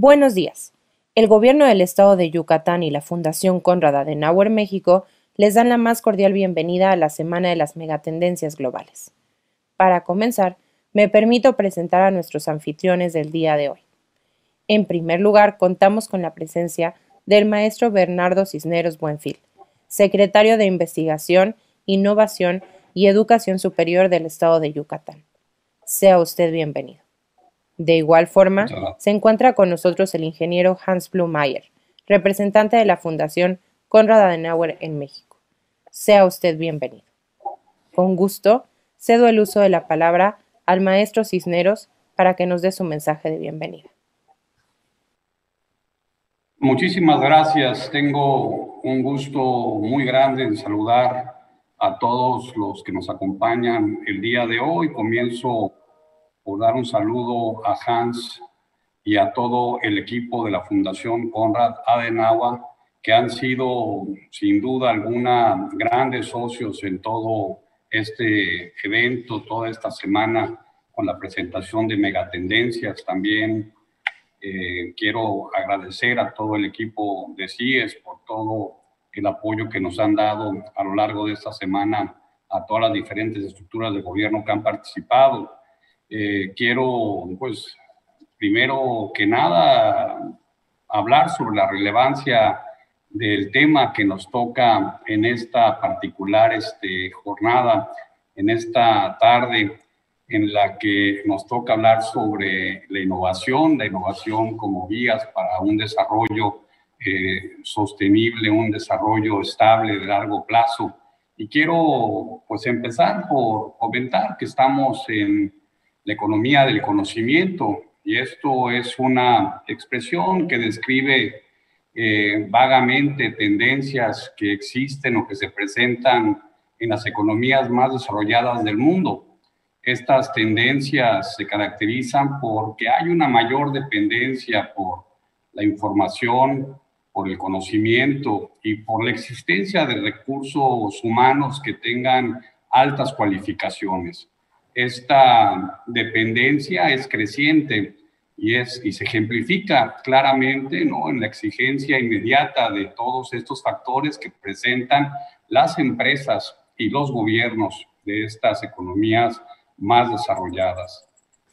Buenos días. El Gobierno del Estado de Yucatán y la Fundación Konrad Adenauer México les dan la más cordial bienvenida a la Semana de las Megatendencias Globales. Para comenzar, me permito presentar a nuestros anfitriones del día de hoy. En primer lugar, contamos con la presencia del maestro Bernardo Cisneros Buenfil, secretario de Investigación, Innovación y Educación Superior del Estado de Yucatán. Sea usted bienvenido. De igual forma, se encuentra con nosotros el ingeniero Hans Blumeyer, representante de la Fundación Konrad Adenauer en México. Sea usted bienvenido. Con gusto, cedo el uso de la palabra al maestro Cisneros para que nos dé su mensaje de bienvenida. Muchísimas gracias. Tengo un gusto muy grande en saludar a todos los que nos acompañan el día de hoy. Comienzo por dar un saludo a Hans y a todo el equipo de la Fundación Konrad Adenauer, que han sido, sin duda alguna, grandes socios en todo este evento, toda esta semana, con la presentación de Megatendencias. También quiero agradecer a todo el equipo de CIES por todo el apoyo que nos han dado a lo largo de esta semana a todas las diferentes estructuras de gobierno que han participado. Quiero, pues, primero que nada, hablar sobre la relevancia del tema que nos toca en esta particular jornada, en esta tarde en la que nos toca hablar sobre la innovación como vías para un desarrollo sostenible, un desarrollo estable de largo plazo. Y quiero, pues, empezar por comentar que estamos en la economía del conocimiento, y esto es una expresión que describe vagamente tendencias que existen o que se presentan en las economías más desarrolladas del mundo. Estas tendencias se caracterizan porque hay una mayor dependencia por la información, por el conocimiento y por la existencia de recursos humanos que tengan altas cualificaciones. Esta dependencia es creciente y se ejemplifica claramente, ¿no?, en la exigencia inmediata de todos estos factores que presentan las empresas y los gobiernos de estas economías más desarrolladas.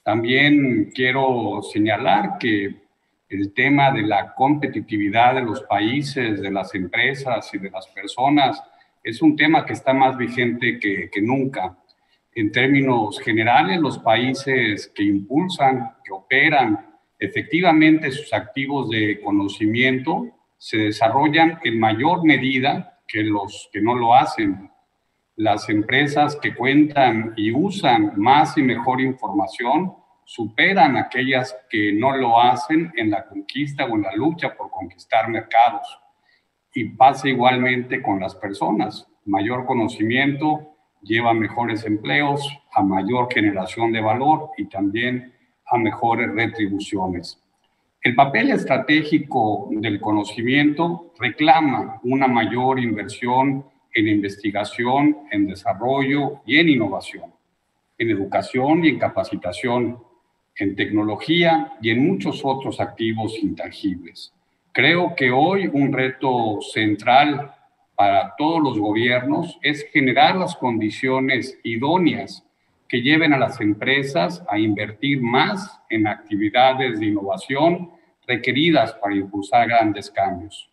También quiero señalar que el tema de la competitividad de los países, de las empresas y de las personas es un tema que está más vigente que nunca. En términos generales, los países que impulsan, que operan efectivamente sus activos de conocimiento, se desarrollan en mayor medida que los que no lo hacen. Las empresas que cuentan y usan más y mejor información superan a aquellas que no lo hacen en la conquista o en la lucha por conquistar mercados. Y pasa igualmente con las personas. Mayor conocimiento lleva a mejores empleos, a mayor generación de valor y también a mejores retribuciones. El papel estratégico del conocimiento reclama una mayor inversión en investigación, en desarrollo y en innovación, en educación y en capacitación, en tecnología y en muchos otros activos intangibles. Creo que hoy un reto central para todos los gobiernos es generar las condiciones idóneas que lleven a las empresas a invertir más en actividades de innovación requeridas para impulsar grandes cambios.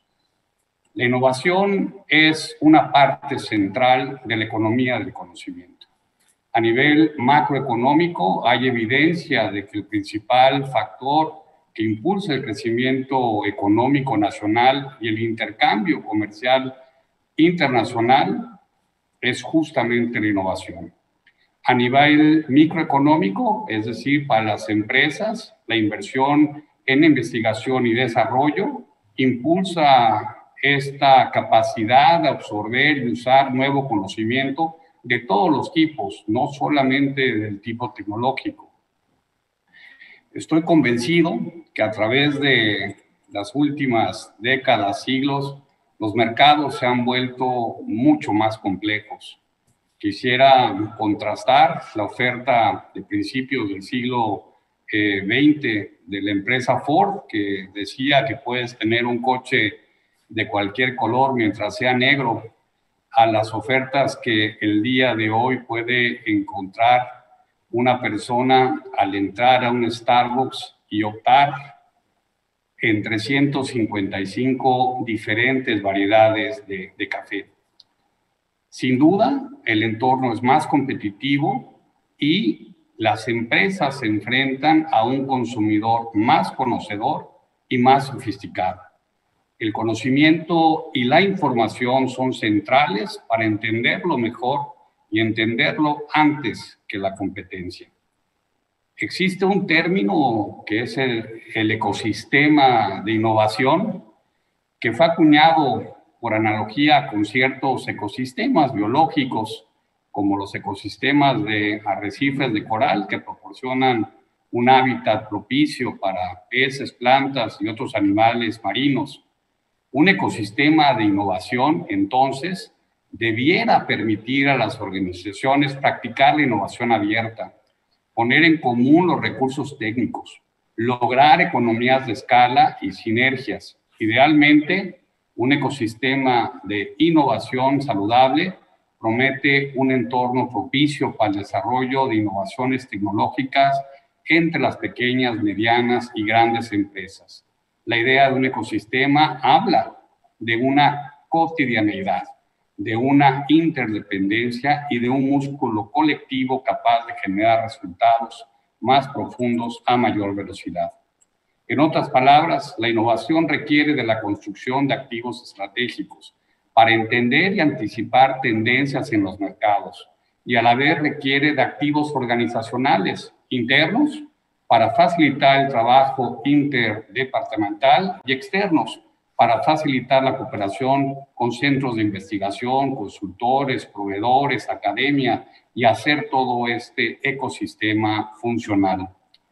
La innovación es una parte central de la economía del conocimiento. A nivel macroeconómico, hay evidencia de que el principal factor que impulsa el crecimiento económico nacional y el intercambio comercial internacional es justamente la innovación. A nivel microeconómico, es decir, para las empresas, la inversión en investigación y desarrollo impulsa esta capacidad de absorber y usar nuevo conocimiento de todos los tipos, no solamente del tipo tecnológico. Estoy convencido que a través de las últimas décadas, siglos, los mercados se han vuelto mucho más complejos. Quisiera contrastar la oferta de principios del siglo 20 de la empresa Ford, que decía que puedes tener un coche de cualquier color mientras sea negro, a las ofertas que el día de hoy puede encontrar una persona al entrar a un Starbucks y optar entre 155 diferentes variedades de café. Sin duda, el entorno es más competitivo y las empresas se enfrentan a un consumidor más conocedor y más sofisticado. El conocimiento y la información son centrales para entenderlo mejor y entenderlo antes que la competencia. Existe un término que es el ecosistema de innovación, que fue acuñado por analogía con ciertos ecosistemas biológicos, como los ecosistemas de arrecifes de coral, que proporcionan un hábitat propicio para peces, plantas y otros animales marinos. Un ecosistema de innovación, entonces, debiera permitir a las organizaciones practicar la innovación abierta, poner en común los recursos técnicos, lograr economías de escala y sinergias. Idealmente, un ecosistema de innovación saludable promete un entorno propicio para el desarrollo de innovaciones tecnológicas entre las pequeñas, medianas y grandes empresas. La idea de un ecosistema habla de una cotidianeidad, de una interdependencia y de un músculo colectivo capaz de generar resultados más profundos a mayor velocidad. En otras palabras, la innovación requiere de la construcción de activos estratégicos para entender y anticipar tendencias en los mercados, y a la vez requiere de activos organizacionales internos para facilitar el trabajo interdepartamental y externos para facilitar la cooperación con centros de investigación, consultores, proveedores, academia y hacer todo este ecosistema funcional.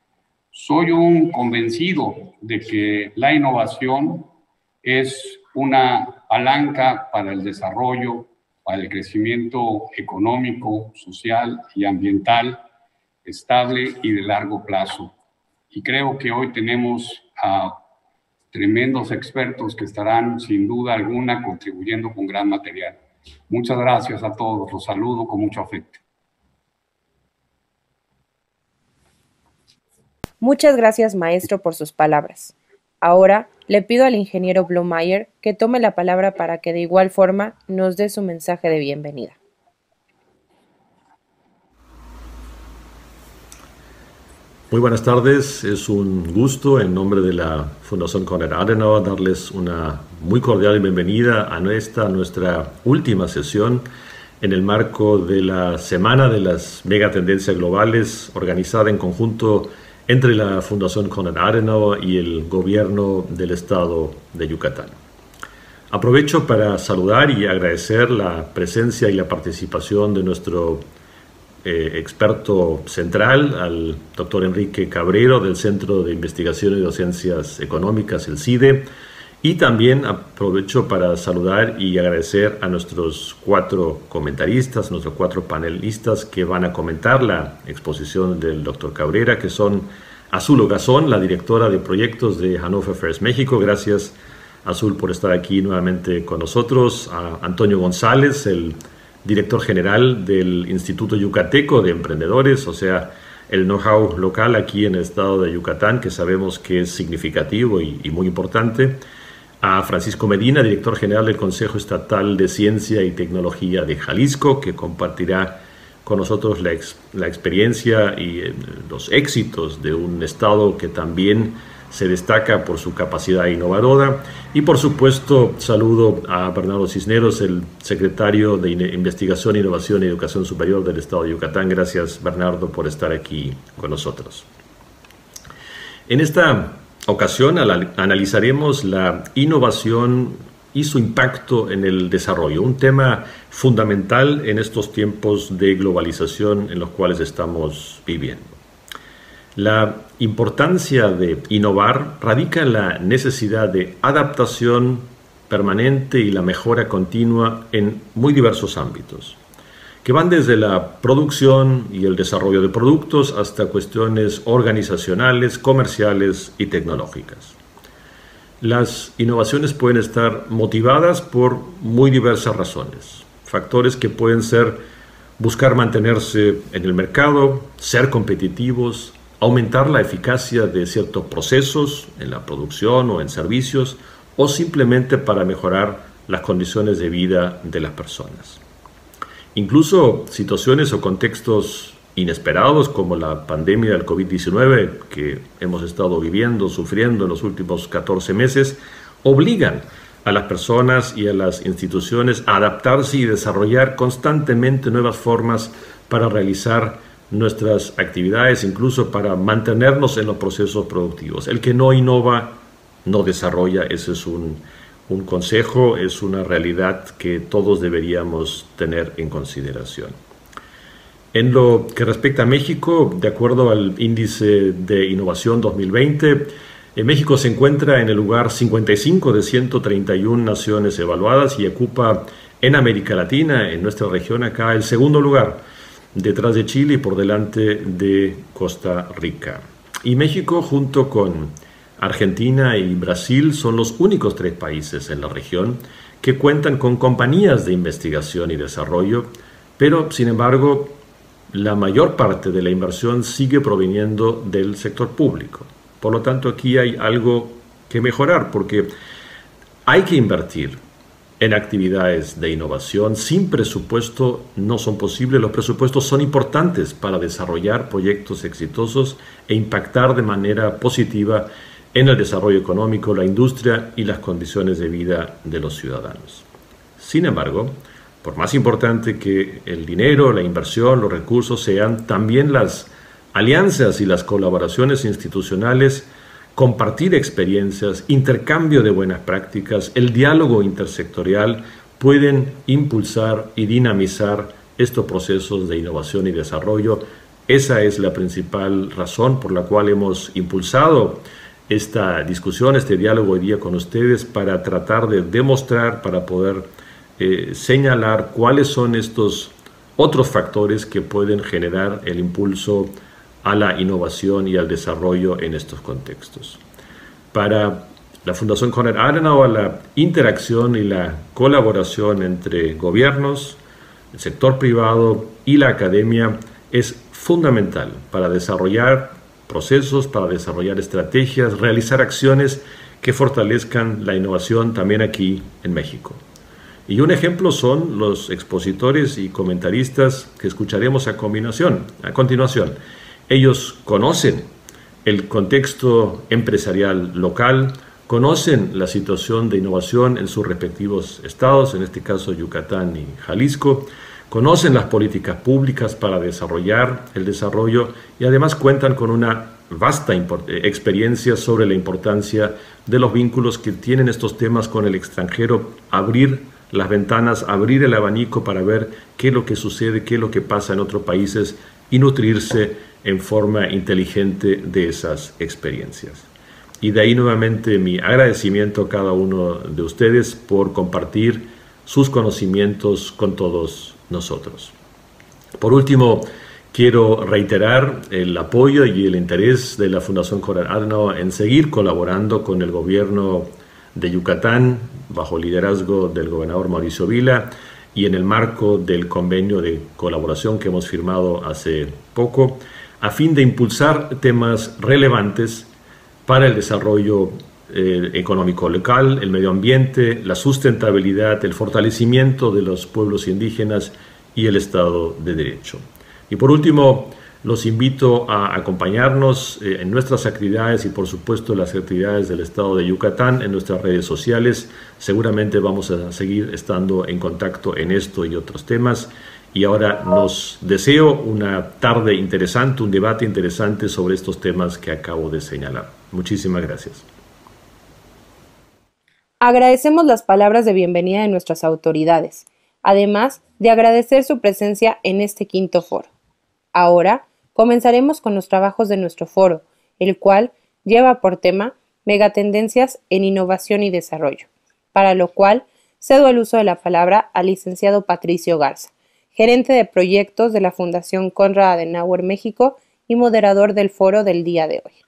Soy un convencido de que la innovación es una palanca para el desarrollo, para el crecimiento económico, social y ambiental estable y de largo plazo. Y creo que hoy tenemos a tremendos expertos que estarán sin duda alguna contribuyendo con gran material. Muchas gracias a todos, los saludo con mucho afecto. Muchas gracias, maestro, por sus palabras. Ahora le pido al ingeniero Blomeyer que tome la palabra para que de igual forma nos dé su mensaje de bienvenida. Muy buenas tardes, es un gusto en nombre de la Fundación Konrad Adenauer darles una muy cordial bienvenida a nuestra última sesión en el marco de la Semana de las Megatendencias Globales organizada en conjunto entre la Fundación Konrad Adenauer y el Gobierno del Estado de Yucatán. Aprovecho para saludar y agradecer la presencia y la participación de nuestro experto central, al doctor Enrique Cabrero del Centro de Investigación y Docencias Económicas, el CIDE, y también aprovecho para saludar y agradecer a nuestros 4 comentaristas, nuestros 4 panelistas que van a comentar la exposición del doctor Cabrera, que son Azul Ogazón, la directora de proyectos de Hannover First México. Gracias, Azul, por estar aquí nuevamente con nosotros. A Antonio González, el director general del Instituto Yucateco de Emprendedores, o sea, el know-how local aquí en el estado de Yucatán, que sabemos que es significativo y muy importante. A Francisco Medina, director general del Consejo Estatal de Ciencia y Tecnología de Jalisco, que compartirá con nosotros la experiencia y los éxitos de un estado que también se destaca por su capacidad innovadora. Y por supuesto saludo a Bernardo Cisneros, el secretario de Investigación, Innovación y Educación Superior del Estado de Yucatán. Gracias, Bernardo, por estar aquí con nosotros. En esta ocasión analizaremos la innovación y su impacto en el desarrollo, un tema fundamental en estos tiempos de globalización en los cuales estamos viviendo. La importancia de innovar radica en la necesidad de adaptación permanente y la mejora continua en muy diversos ámbitos. que van desde la producción y el desarrollo de productos hasta cuestiones organizacionales, comerciales y tecnológicas. Las innovaciones pueden estar motivadas por muy diversas razones. Factores que pueden ser buscar mantenerse en el mercado, ser competitivos, aumentar la eficacia de ciertos procesos en la producción o en servicios, o simplemente para mejorar las condiciones de vida de las personas. Incluso situaciones o contextos inesperados como la pandemia del COVID-19 que hemos estado viviendo, sufriendo en los últimos 14 meses, obligan a las personas y a las instituciones a adaptarse y desarrollar constantemente nuevas formas para realizar nuestras actividades, incluso para mantenernos en los procesos productivos. El que no innova, no desarrolla. Ese es un consejo, es una realidad que todos deberíamos tener en consideración. En lo que respecta a México, de acuerdo al Índice de Innovación 2020, México se encuentra en el lugar 55 de 131 naciones evaluadas y ocupa en América Latina, en nuestra región acá, el segundo lugar, detrás de Chile y por delante de Costa Rica. Y México, junto con Argentina y Brasil, son los únicos 3 países en la región que cuentan con compañías de investigación y desarrollo, pero, sin embargo, la mayor parte de la inversión sigue proviniendo del sector público. Por lo tanto, aquí hay algo que mejorar, porque hay que invertir en actividades de innovación. Sin presupuesto no son posibles. Los presupuestos son importantes para desarrollar proyectos exitosos e impactar de manera positiva en el desarrollo económico, la industria y las condiciones de vida de los ciudadanos. Sin embargo, por más importante que el dinero, la inversión, los recursos sean, también las alianzas y las colaboraciones institucionales, compartir experiencias, intercambio de buenas prácticas, el diálogo intersectorial pueden impulsar y dinamizar estos procesos de innovación y desarrollo. Esa es la principal razón por la cual hemos impulsado esta discusión, este diálogo hoy día con ustedes, para tratar de demostrar, para poder señalar cuáles son estos otros factores que pueden generar el impulso a la innovación y al desarrollo en estos contextos. Para la Fundación Konrad Adenauer, la interacción y la colaboración entre gobiernos, el sector privado y la academia es fundamental para desarrollar procesos, para desarrollar estrategias, realizar acciones que fortalezcan la innovación también aquí en México. Y un ejemplo son los expositores y comentaristas que escucharemos a continuación. Ellos conocen el contexto empresarial local, conocen la situación de innovación en sus respectivos estados, en este caso Yucatán y Jalisco, conocen las políticas públicas para desarrollar el desarrollo y además cuentan con una vasta experiencia sobre la importancia de los vínculos que tienen estos temas con el extranjero, abrir las ventanas, abrir el abanico para ver qué es lo que sucede, qué es lo que pasa en otros países y nutrirse en forma inteligente de esas experiencias. Y de ahí nuevamente mi agradecimiento a cada uno de ustedes por compartir sus conocimientos con todos nosotros. Por último, quiero reiterar el apoyo y el interés de la Fundación Konrad Adenauer en seguir colaborando con el gobierno de Yucatán, bajo el liderazgo del gobernador Mauricio Vila, y en el marco del convenio de colaboración que hemos firmado hace poco, a fin de impulsar temas relevantes para el desarrollo económico local, el medio ambiente, la sustentabilidad, el fortalecimiento de los pueblos indígenas y el Estado de Derecho. Y por último, los invito a acompañarnos en nuestras actividades y por supuesto las actividades del Estado de Yucatán en nuestras redes sociales. Seguramente vamos a seguir estando en contacto en esto y otros temas. Y ahora nos deseo una tarde interesante, un debate interesante sobre estos temas que acabo de señalar. Muchísimas gracias. Agradecemos las palabras de bienvenida de nuestras autoridades, además de agradecer su presencia en este quinto foro. Ahora comenzaremos con los trabajos de nuestro foro, el cual lleva por tema Megatendencias en Innovación y Desarrollo, para lo cual cedo el uso de la palabra al licenciado Patricio Garza, gerente de proyectos de la Fundación Konrad Adenauer México y moderador del foro del día de hoy.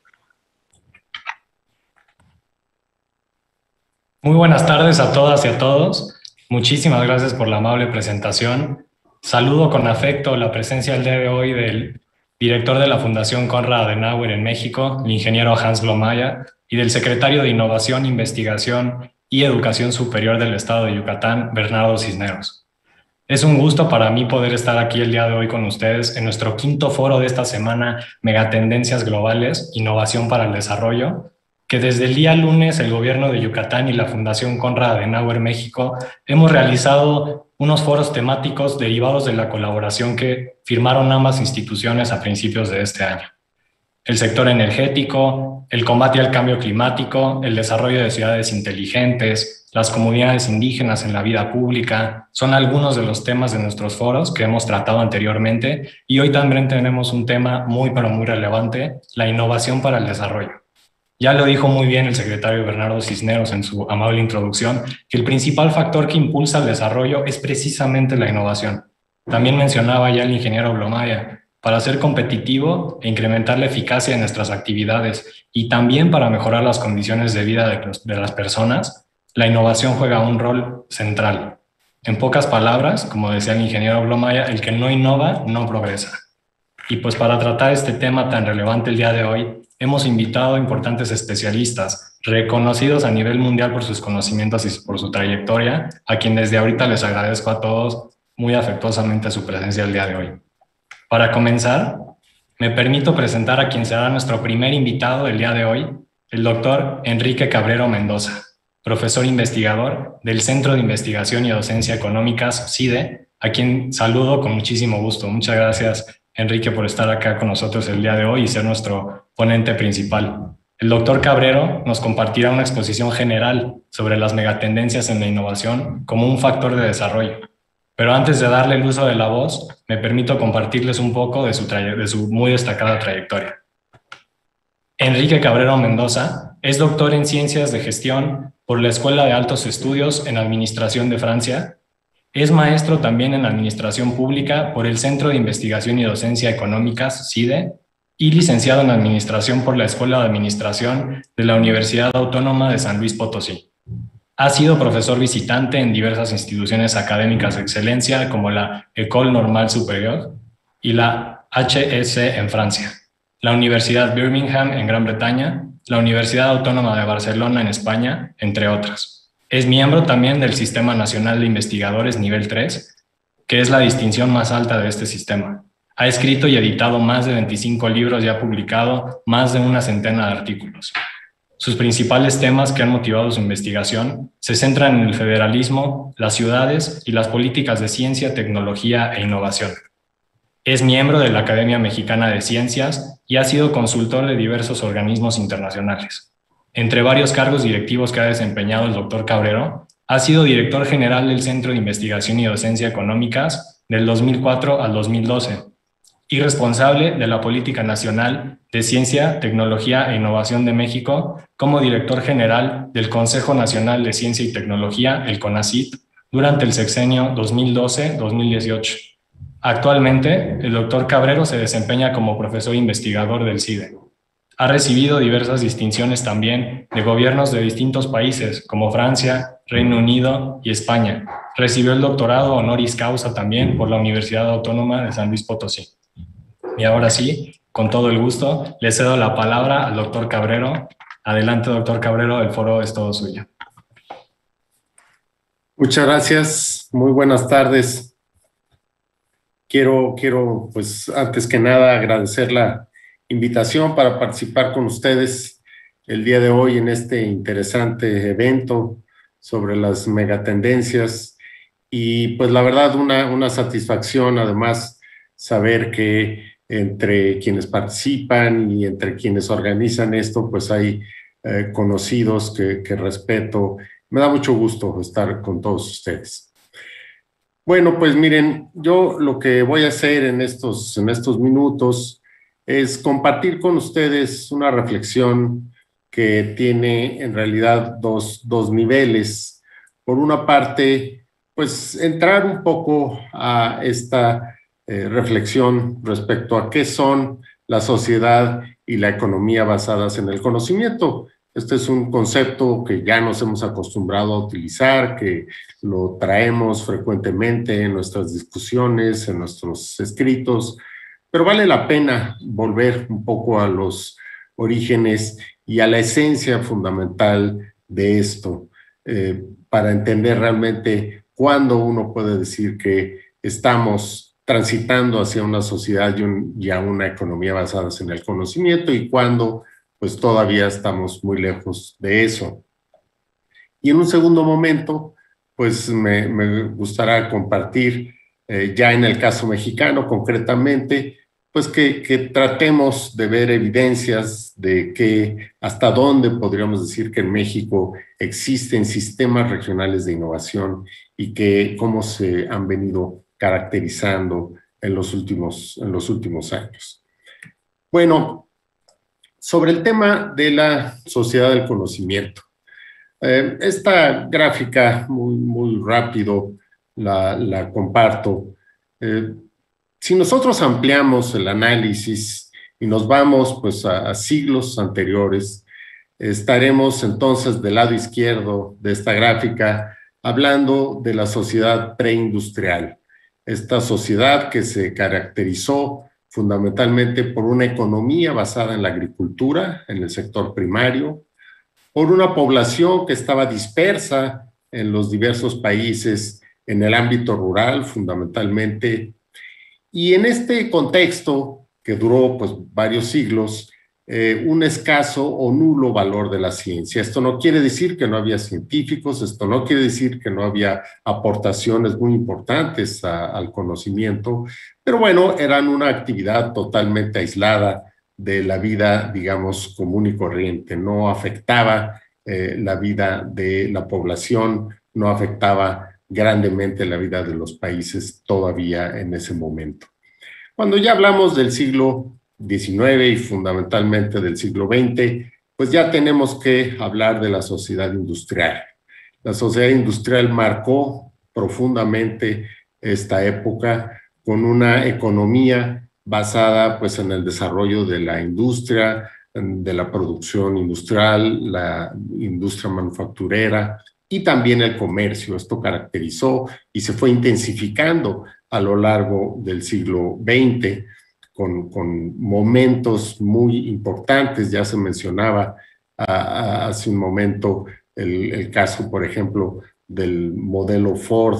Muy buenas tardes a todas y a todos. Muchísimas gracias por la amable presentación. Saludo con afecto la presencia el día de hoy del director de la Fundación Konrad Adenauer en México, el ingeniero Hans Blomayer, y del secretario de Innovación, Investigación y Educación Superior del Estado de Yucatán, Bernardo Cisneros. Es un gusto para mí poder estar aquí el día de hoy con ustedes en nuestro quinto foro de esta semana, Megatendencias Globales, Innovación para el Desarrollo, que desde el día lunes el gobierno de Yucatán y la Fundación Konrad Adenauer México hemos realizado unos foros temáticos derivados de la colaboración que firmaron ambas instituciones a principios de este año. El sector energético, el combate al cambio climático, el desarrollo de ciudades inteligentes, las comunidades indígenas en la vida pública, son algunos de los temas de nuestros foros que hemos tratado anteriormente, y hoy también tenemos un tema muy pero muy relevante, la innovación para el desarrollo. Ya lo dijo muy bien el secretario Bernardo Cisneros en su amable introducción, que el principal factor que impulsa el desarrollo es precisamente la innovación. También mencionaba ya el ingeniero Blomayer, para ser competitivo e incrementar la eficacia de nuestras actividades y también para mejorar las condiciones de vida de las personas, la innovación juega un rol central. En pocas palabras, como decía el ingeniero Blomayer, el que no innova no progresa. Y pues para tratar este tema tan relevante el día de hoy, hemos invitado a importantes especialistas, reconocidos a nivel mundial por sus conocimientos y por su trayectoria, a quienes desde ahorita les agradezco a todos muy afectuosamente su presencia el día de hoy. Para comenzar, me permito presentar a quien será nuestro primer invitado del día de hoy, el doctor Enrique Cabrero Mendoza, profesor investigador del Centro de Investigación y Docencia Económicas, CIDE, a quien saludo con muchísimo gusto. Muchas gracias, Enrique, por estar acá con nosotros el día de hoy y ser nuestro ponente principal. El doctor Cabrero nos compartirá una exposición general sobre las megatendencias en la innovación como un factor de desarrollo. Pero antes de darle el uso de la voz, me permito compartirles un poco de su muy destacada trayectoria. Enrique Cabrero Mendoza es doctor en Ciencias de Gestión por la Escuela de Altos Estudios en Administración de Francia. Es maestro también en Administración Pública por el Centro de Investigación y Docencia Económicas, CIDE, y licenciado en Administración por la Escuela de Administración de la Universidad Autónoma de San Luis Potosí. Ha sido profesor visitante en diversas instituciones académicas de excelencia como la École Normale Supérieure y la HEC en Francia, la Universidad Birmingham en Gran Bretaña, la Universidad Autónoma de Barcelona en España, entre otras. Es miembro también del Sistema Nacional de Investigadores Nivel 3, que es la distinción más alta de este sistema. Ha escrito y editado más de 25 libros y ha publicado más de una centena de artículos. Sus principales temas que han motivado su investigación se centran en el federalismo, las ciudades y las políticas de ciencia, tecnología e innovación. Es miembro de la Academia Mexicana de Ciencias y ha sido consultor de diversos organismos internacionales. Entre varios cargos directivos que ha desempeñado el doctor Cabrero, ha sido director general del Centro de Investigación y Docencia Económicas del 2004 al 2012 y responsable de la Política Nacional de Ciencia, Tecnología e Innovación de México como director general del Consejo Nacional de Ciencia y Tecnología, el CONACYT, durante el sexenio 2012-2018. Actualmente, el doctor Cabrero se desempeña como profesor investigador del CIDE. Ha recibido diversas distinciones también de gobiernos de distintos países, como Francia, Reino Unido y España. Recibió el doctorado honoris causa también por la Universidad Autónoma de San Luis Potosí. Y ahora sí, con todo el gusto, le cedo la palabra al doctor Cabrero. Adelante, doctor Cabrero, el foro es todo suyo. Muchas gracias, muy buenas tardes. Quiero, pues, antes que nada, agradecer la invitación para participar con ustedes el día de hoy en este interesante evento sobre las megatendencias. Y pues la verdad, una satisfacción además saber que entre quienes participan y entre quienes organizan esto, pues hay conocidos que respeto. Me da mucho gusto estar con todos ustedes. Bueno, pues miren, yo lo que voy a hacer en estos minutos es compartir con ustedes una reflexión que tiene en realidad dos niveles. Por una parte, pues entrar un poco a esta reflexión respecto a qué son la sociedad y la economía basadas en el conocimiento. Este es un concepto que ya nos hemos acostumbrado a utilizar, que lo traemos frecuentemente en nuestras discusiones, en nuestros escritos, pero vale la pena volver un poco a los orígenes y a la esencia fundamental de esto, para entender realmente cuándo uno puede decir que estamos transitando hacia una sociedad y a una economía basadas en el conocimiento y cuándo pues todavía estamos muy lejos de eso. Y en un segundo momento, pues me gustará compartir, ya en el caso mexicano concretamente, pues que tratemos de ver evidencias de que hasta dónde podríamos decir que en México existen sistemas regionales de innovación y que cómo se han venido caracterizando en los últimos años. Bueno, sobre el tema de la sociedad del conocimiento. Esta gráfica, muy rápido, la comparto. Si nosotros ampliamos el análisis y nos vamos pues a siglos anteriores, estaremos entonces del lado izquierdo de esta gráfica hablando de la sociedad preindustrial. Esta sociedad que se caracterizó fundamentalmente por una economía basada en la agricultura, en el sector primario, por una población que estaba dispersa en los diversos países en el ámbito rural fundamentalmente. Y en este contexto, que duró pues varios siglos, un escaso o nulo valor de la ciencia. Esto no quiere decir que no había científicos, esto no quiere decir que no había aportaciones muy importantes al conocimiento, pero bueno, eran una actividad totalmente aislada de la vida, digamos, común y corriente. No afectaba la vida de la población, no afectaba grandemente la vida de los países todavía en ese momento. Cuando ya hablamos del siglo XIX y fundamentalmente del siglo XX, pues ya tenemos que hablar de la sociedad industrial. La sociedad industrial marcó profundamente esta época con una economía basada pues en el desarrollo de la industria, de la producción industrial, la industria manufacturera y también el comercio. Esto caracterizó y se fue intensificando a lo largo del siglo XX con momentos muy importantes. Ya se mencionaba hace un momento el caso, por ejemplo, del modelo Ford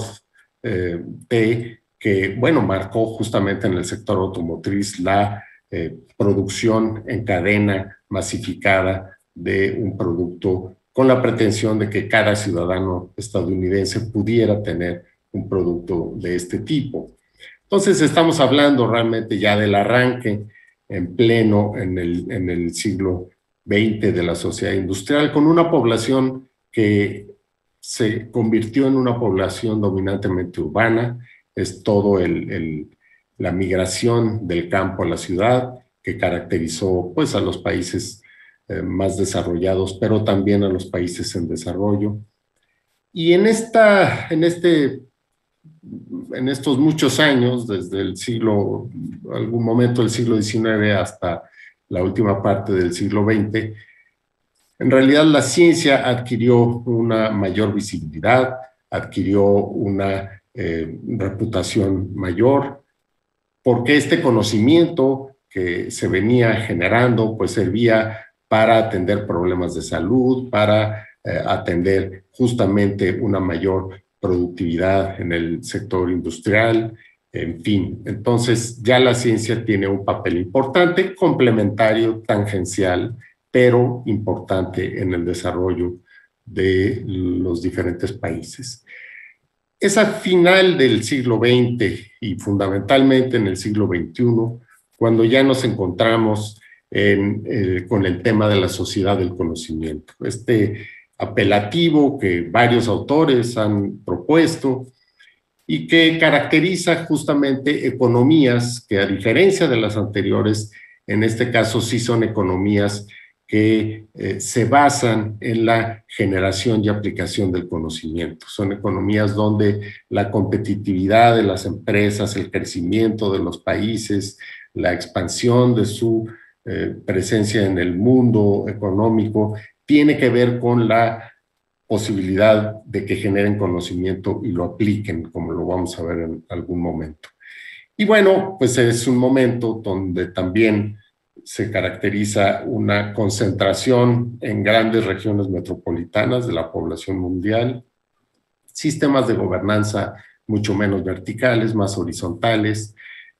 T, que, bueno, marcó justamente en el sector automotriz la producción en cadena masificada de un producto con la pretensión de que cada ciudadano estadounidense pudiera tener un producto de este tipo. Entonces estamos hablando realmente ya del arranque en pleno en el siglo XX de la sociedad industrial, con una población que se convirtió en una población dominantemente urbana. Es todo la migración del campo a la ciudad que caracterizó pues a los países más desarrollados, pero también a los países en desarrollo. Y en estos muchos años, desde algún momento del siglo XIX hasta la última parte del siglo XX, en realidad la ciencia adquirió una mayor visibilidad, adquirió una reputación mayor, porque este conocimiento que se venía generando pues servía para atender problemas de salud, para atender justamente una mayor productividad en el sector industrial, en fin. Entonces ya la ciencia tiene un papel importante, complementario, tangencial, pero importante en el desarrollo de los diferentes países. Es al final del siglo XX y fundamentalmente en el siglo XXI, cuando ya nos encontramos con el tema de la sociedad del conocimiento. Este apelativo que varios autores han propuesto y que caracteriza justamente economías que, a diferencia de las anteriores, en este caso sí son economías que se basan en la generación y aplicación del conocimiento. Son economías donde la competitividad de las empresas, el crecimiento de los países, la expansión de su presencia en el mundo económico tiene que ver con la posibilidad de que generen conocimiento y lo apliquen, como lo vamos a ver en algún momento. Y bueno, pues es un momento donde también se caracteriza una concentración en grandes regiones metropolitanas de la población mundial, sistemas de gobernanza mucho menos verticales, más horizontales,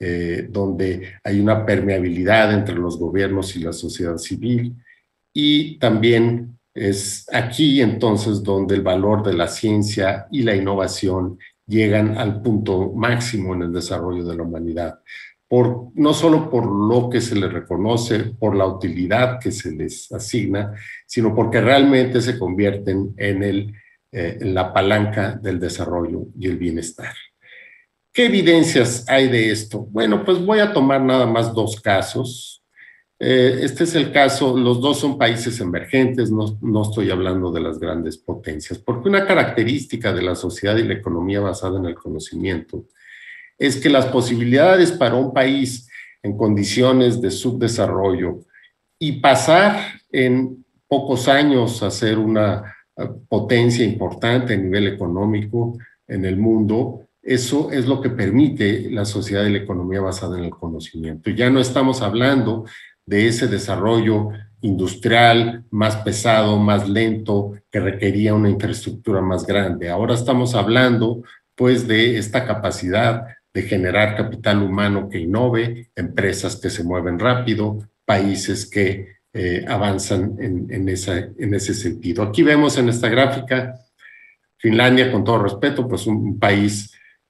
donde hay una permeabilidad entre los gobiernos y la sociedad civil, y también es aquí entonces donde el valor de la ciencia y la innovación llegan al punto máximo en el desarrollo de la humanidad. No solo por lo que se les reconoce, por la utilidad que se les asigna, sino porque realmente se convierten en la palanca del desarrollo y el bienestar. ¿Qué evidencias hay de esto? Bueno, pues voy a tomar nada más dos casos. Este es el caso, los dos son países emergentes, no estoy hablando de las grandes potencias, porque una característica de la sociedad y la economía basada en el conocimiento es que las posibilidades para un país en condiciones de subdesarrollo y pasar en pocos años a ser una potencia importante a nivel económico en el mundo, eso es lo que permite la sociedad y la economía basada en el conocimiento. Ya no estamos hablando de ese desarrollo industrial más pesado, más lento, que requería una infraestructura más grande. Ahora estamos hablando, pues, de esta capacidad de generar capital humano que innove, empresas que se mueven rápido, países que avanzan en ese sentido. Aquí vemos en esta gráfica Finlandia, con todo respeto, pues un país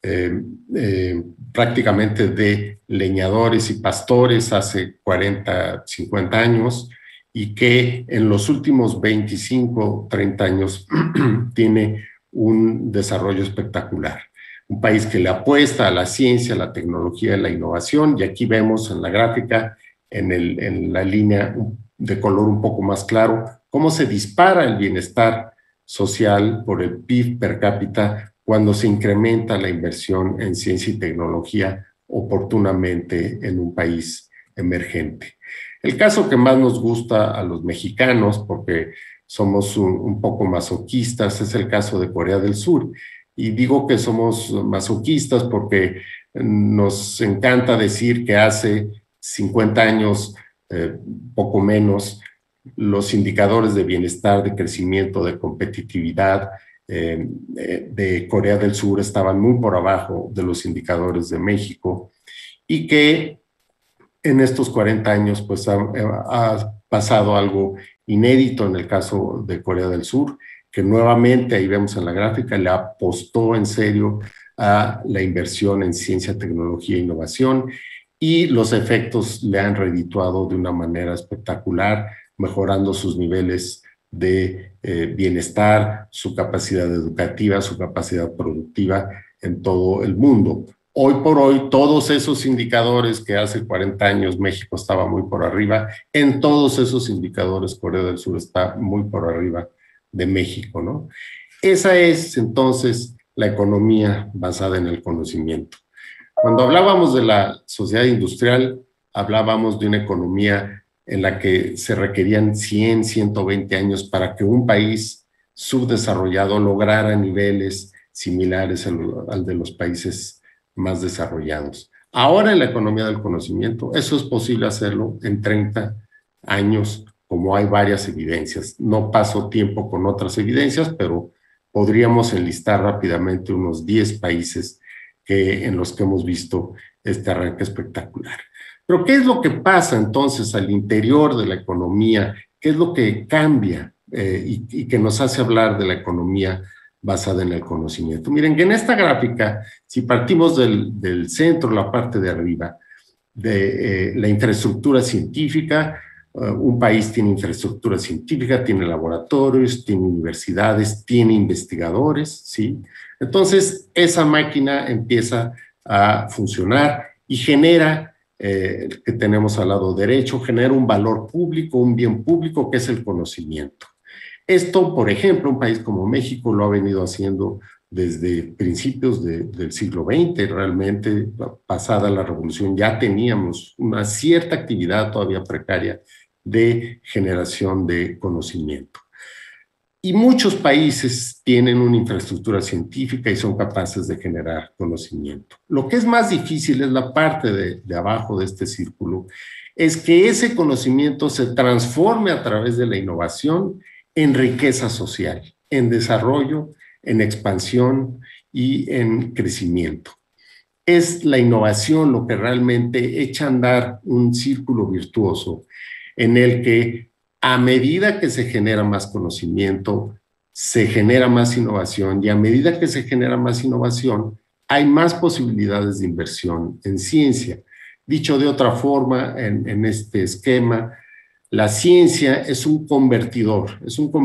prácticamente de leñadores y pastores hace 40, 50 años, y que en los últimos 25, 30 años tiene un desarrollo espectacular. Un país que le apuesta a la ciencia, a la tecnología, a la innovación, y aquí vemos en la gráfica, en la línea de color un poco más claro, cómo se dispara el bienestar social por el PIB per cápita cuando se incrementa la inversión en ciencia y tecnología oportunamente en un país emergente. El caso que más nos gusta a los mexicanos, porque somos un poco masoquistas, es el caso de Corea del Sur. Y digo que somos masoquistas porque nos encanta decir que hace 50 años, poco menos, los indicadores de bienestar, de crecimiento, de competitividad de Corea del Sur estaban muy por abajo de los indicadores de México, y que en estos 40 años pues ha pasado algo inédito en el caso de Corea del Sur, que nuevamente, ahí vemos en la gráfica, le apostó en serio a la inversión en ciencia, tecnología e innovación, y los efectos le han redituado de una manera espectacular, mejorando sus niveles de bienestar, su capacidad educativa, su capacidad productiva en todo el mundo. Hoy por hoy, todos esos indicadores que hace 40 años México estaba muy por arriba, en todos esos indicadores Corea del Sur está muy por arriba de México, ¿no? Esa es entonces la economía basada en el conocimiento. Cuando hablábamos de la sociedad industrial, hablábamos de una economía en la que se requerían 100, 120 años para que un país subdesarrollado lograra niveles similares al de los países más desarrollados. Ahora en la economía del conocimiento, eso es posible hacerlo en 30 años, como hay varias evidencias. No paso tiempo con otras evidencias, pero podríamos enlistar rápidamente unos 10 países en los que hemos visto este arranque espectacular. Pero ¿qué es lo que pasa entonces al interior de la economía? ¿Qué es lo que cambia y que nos hace hablar de la economía basada en el conocimiento? Miren que en esta gráfica, si partimos del centro, la parte de arriba, de la infraestructura científica, un país tiene infraestructura científica, tiene laboratorios, tiene universidades, tiene investigadores, ¿sí? Entonces, esa máquina empieza a funcionar y genera que tenemos al lado derecho, genera un valor público, un bien público que es el conocimiento. Esto, por ejemplo, un país como México lo ha venido haciendo desde principios del siglo XX, realmente, pasada la revolución, ya teníamos una cierta actividad todavía precaria de generación de conocimiento. Y muchos países tienen una infraestructura científica y son capaces de generar conocimiento. Lo que es más difícil es la parte de abajo de este círculo, es que ese conocimiento se transforme a través de la innovación en riqueza social, en desarrollo, en expansión y en crecimiento. Es la innovación lo que realmente echa a andar un círculo virtuoso en el que a medida que se genera más conocimiento, se genera más innovación, y a medida que se genera más innovación, hay más posibilidades de inversión en ciencia. Dicho de otra forma, en este esquema, la ciencia es un convertidor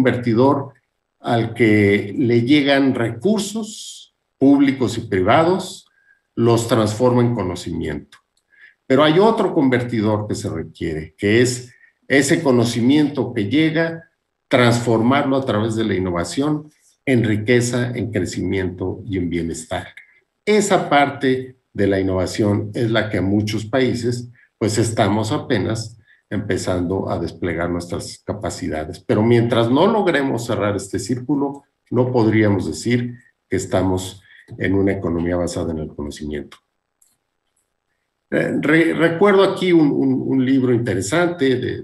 al que le llegan recursos públicos y privados, los transforma en conocimiento. Pero hay otro convertidor que se requiere, que es ese conocimiento que llega, transformarlo a través de la innovación en riqueza, en crecimiento y en bienestar. Esa parte de la innovación es la que a muchos países, pues estamos apenas empezando a desplegar nuestras capacidades. Pero mientras no logremos cerrar este círculo, no podríamos decir que estamos en una economía basada en el conocimiento. Recuerdo aquí un libro interesante,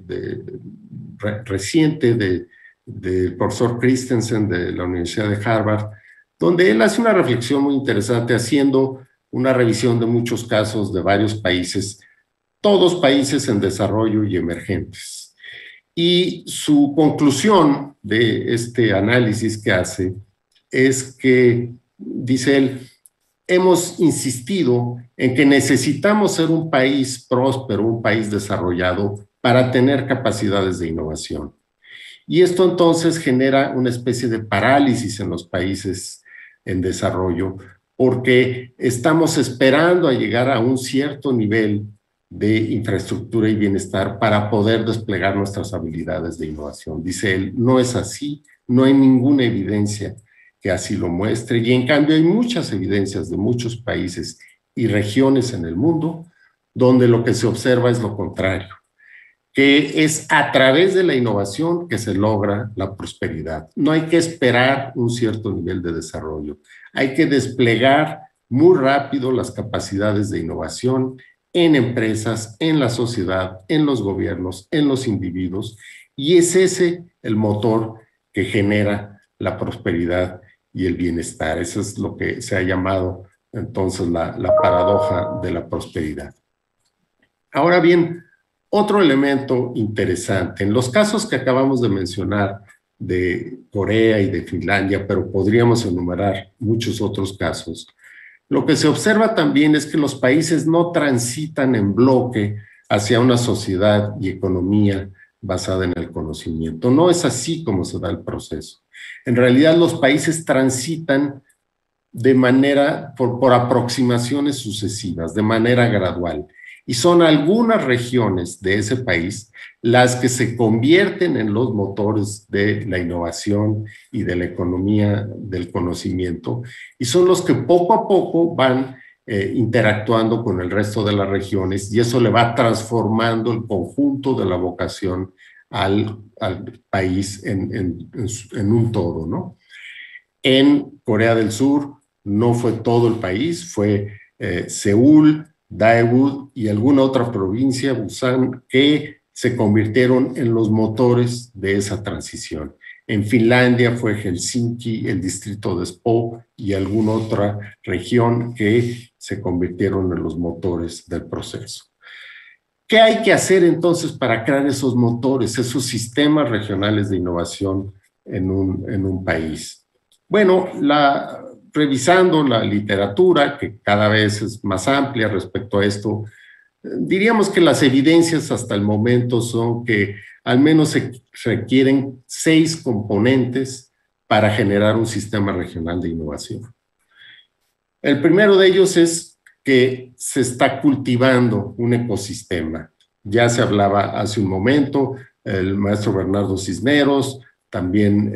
reciente, del profesor Christensen de la Universidad de Harvard, donde él hace una reflexión muy interesante haciendo una revisión de muchos casos de varios países, todos países en desarrollo y emergentes. Y su conclusión de este análisis que hace es que, dice él, hemos insistido en que necesitamos ser un país próspero, un país desarrollado para tener capacidades de innovación. Y esto entonces genera una especie de parálisis en los países en desarrollo, porque estamos esperando a llegar a un cierto nivel de infraestructura y bienestar para poder desplegar nuestras habilidades de innovación. Dice él, no es así, no hay ninguna evidencia que así lo muestre, y en cambio hay muchas evidencias de muchos países y regiones en el mundo donde lo que se observa es lo contrario, que es a través de la innovación que se logra la prosperidad. No hay que esperar un cierto nivel de desarrollo, hay que desplegar muy rápido las capacidades de innovación en empresas, en la sociedad, en los gobiernos, en los individuos, y es ese el motor que genera la prosperidad y el bienestar. Eso es lo que se ha llamado entonces la paradoja de la prosperidad. Ahora bien, otro elemento interesante, en los casos que acabamos de mencionar de Corea y de Finlandia, pero podríamos enumerar muchos otros casos, lo que se observa también es que los países no transitan en bloque hacia una sociedad y economía basada en el conocimiento. No es así como se da el proceso. En realidad los países transitan de manera, por aproximaciones sucesivas, de manera gradual. Y son algunas regiones de ese país las que se convierten en los motores de la innovación y de la economía del conocimiento, y son los que poco a poco van interactuando con el resto de las regiones, y eso le va transformando el conjunto de la vocación al país en un todo, ¿no? En Corea del Sur no fue todo el país, fue Seúl, Daewoo y alguna otra provincia, Busan, que se convirtieron en los motores de esa transición. En Finlandia fue Helsinki, el distrito de Espoo y alguna otra región que se convirtieron en los motores del proceso. ¿Qué hay que hacer entonces para crear esos motores, esos sistemas regionales de innovación en un país? Bueno, revisando la literatura, que cada vez es más amplia respecto a esto, diríamos que las evidencias hasta el momento son que al menos se requieren 6 componentes para generar un sistema regional de innovación. El primero de ellos es que se está cultivando un ecosistema. Ya se hablaba hace un momento, el maestro Bernardo Cisneros, también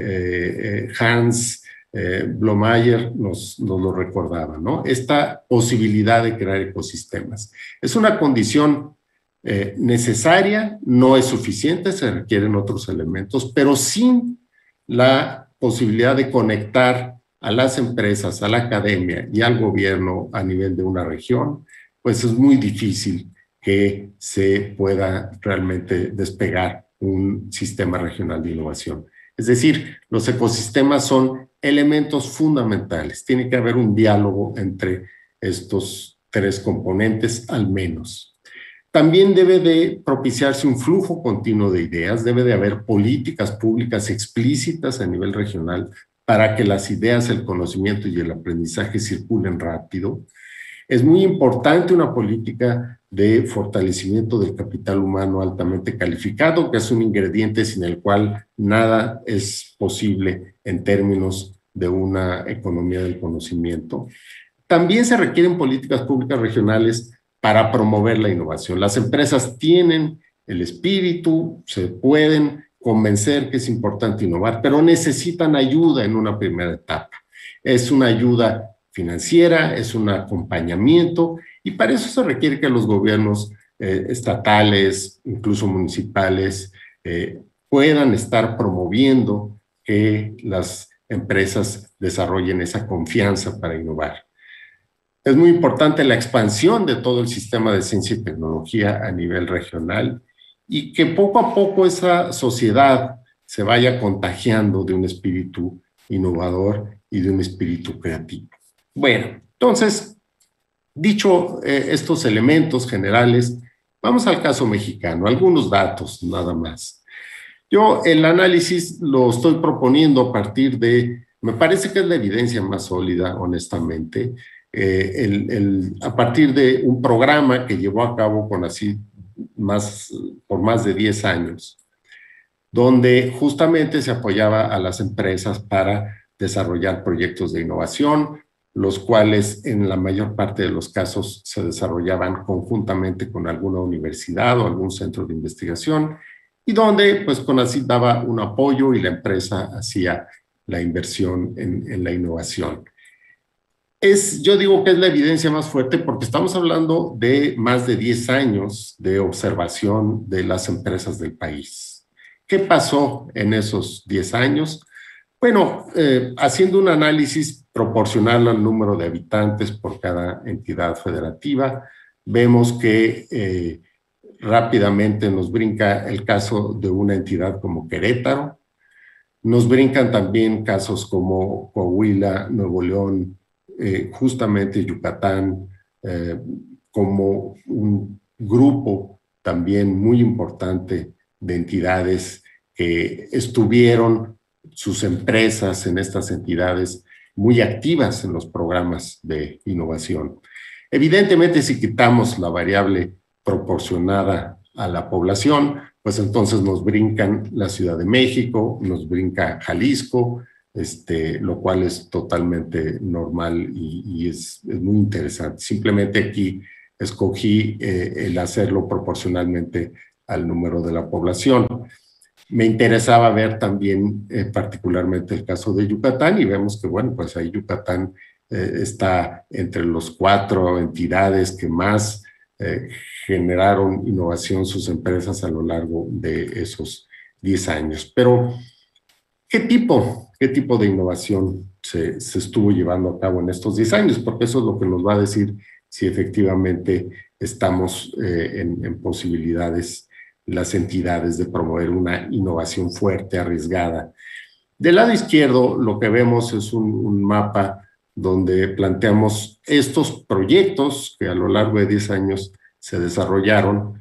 Hans Blomayer nos lo recordaba, ¿no? Esta posibilidad de crear ecosistemas. Es una condición necesaria, no es suficiente, se requieren otros elementos, pero sin la posibilidad de conectar a las empresas, a la academia y al gobierno a nivel de una región, pues es muy difícil que se pueda realmente despegar un sistema regional de innovación. Es decir, los ecosistemas son elementos fundamentales. Tiene que haber un diálogo entre estos tres componentes al menos. También debe de propiciarse un flujo continuo de ideas, debe de haber políticas públicas explícitas a nivel regional para que las ideas, el conocimiento y el aprendizaje circulen rápido. Es muy importante una política de fortalecimiento del capital humano altamente calificado, que es un ingrediente sin el cual nada es posible en términos de una economía del conocimiento. También se requieren políticas públicas regionales para promover la innovación. Las empresas tienen el espíritu, se pueden convencer que es importante innovar, pero necesitan ayuda en una primera etapa. Es una ayuda financiera, es un acompañamiento, y para eso se requiere que los gobiernos estatales, incluso municipales, puedan estar promoviendo que las empresas desarrollen esa confianza para innovar. Es muy importante la expansión de todo el sistema de ciencia y tecnología a nivel regional y que poco a poco esa sociedad se vaya contagiando de un espíritu innovador y de un espíritu creativo. Bueno, entonces, dicho estos elementos generales, vamos al caso mexicano, algunos datos nada más. Yo el análisis lo estoy proponiendo a partir de, me parece que es la evidencia más sólida, honestamente, a partir de un programa que llevó a cabo CONACYT por más de 10 años, donde justamente se apoyaba a las empresas para desarrollar proyectos de innovación, los cuales en la mayor parte de los casos se desarrollaban conjuntamente con alguna universidad o algún centro de investigación, y donde pues CONACYT daba un apoyo y la empresa hacía la inversión en la innovación. Yo digo que es la evidencia más fuerte porque estamos hablando de más de 10 años de observación de las empresas del país. ¿Qué pasó en esos 10 años? Bueno, haciendo un análisis proporcional al número de habitantes por cada entidad federativa, vemos que rápidamente nos brinca el caso de una entidad como Querétaro, nos brincan también casos como Coahuila, Nuevo León, justamente Yucatán, como un grupo también muy importante de entidades que estuvieron sus empresas en estas entidades muy activas en los programas de innovación. Evidentemente, si quitamos la variable proporcionada a la población, pues entonces nos brincan la Ciudad de México, nos brinca Jalisco, lo cual es totalmente normal y es muy interesante. Simplemente aquí escogí el hacerlo proporcionalmente al número de la población. Me interesaba ver también particularmente el caso de Yucatán y vemos que, bueno, pues ahí Yucatán está entre los 4 entidades que más generaron innovación sus empresas a lo largo de esos 10 años. Pero, ¿qué tipo de innovación se estuvo llevando a cabo en estos 10 años? Porque eso es lo que nos va a decir si efectivamente estamos en posibilidades las entidades de promover una innovación fuerte, arriesgada. Del lado izquierdo lo que vemos es un mapa donde planteamos estos proyectos que a lo largo de 10 años se desarrollaron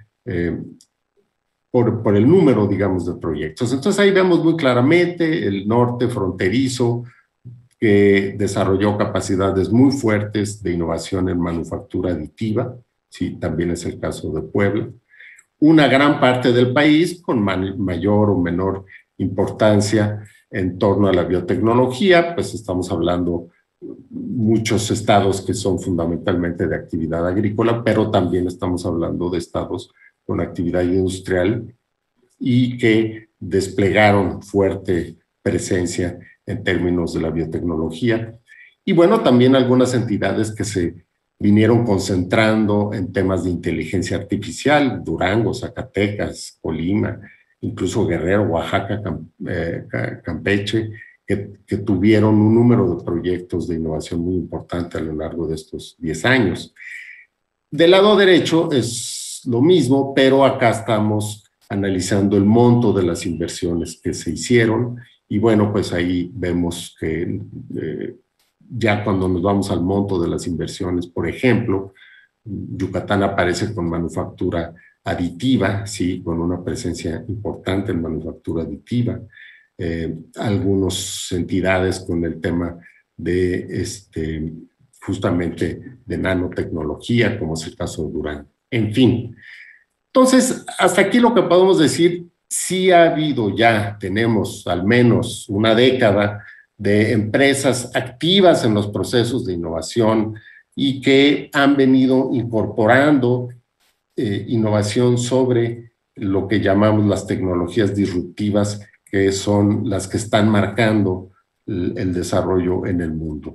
por el número, digamos, de proyectos. Entonces ahí vemos muy claramente el norte fronterizo que desarrolló capacidades muy fuertes de innovación en manufactura aditiva, sí, también es el caso de Puebla. Una gran parte del país con mayor o menor importancia en torno a la biotecnología, pues estamos hablando muchos estados que son fundamentalmente de actividad agrícola, pero también estamos hablando de estados con actividad industrial y que desplegaron fuerte presencia en términos de la biotecnología. Y bueno, también algunas entidades que se vinieron concentrando en temas de inteligencia artificial, Durango, Zacatecas, Colima, incluso Guerrero, Oaxaca, Campeche, que tuvieron un número de proyectos de innovación muy importante a lo largo de estos 10 años. Del lado derecho es lo mismo, pero acá estamos analizando el monto de las inversiones que se hicieron y bueno, pues ahí vemos que ya cuando nos vamos al monto de las inversiones, por ejemplo, Yucatán aparece con manufactura aditiva, sí, con una presencia importante en manufactura aditiva, algunas entidades con el tema de justamente de nanotecnología, como es el caso de Durán. En fin, entonces, hasta aquí lo que podemos decir, sí ha habido ya, tenemos al menos una década de empresas activas en los procesos de innovación y que han venido incorporando innovación sobre lo que llamamos las tecnologías disruptivas, que son las que están marcando el desarrollo en el mundo.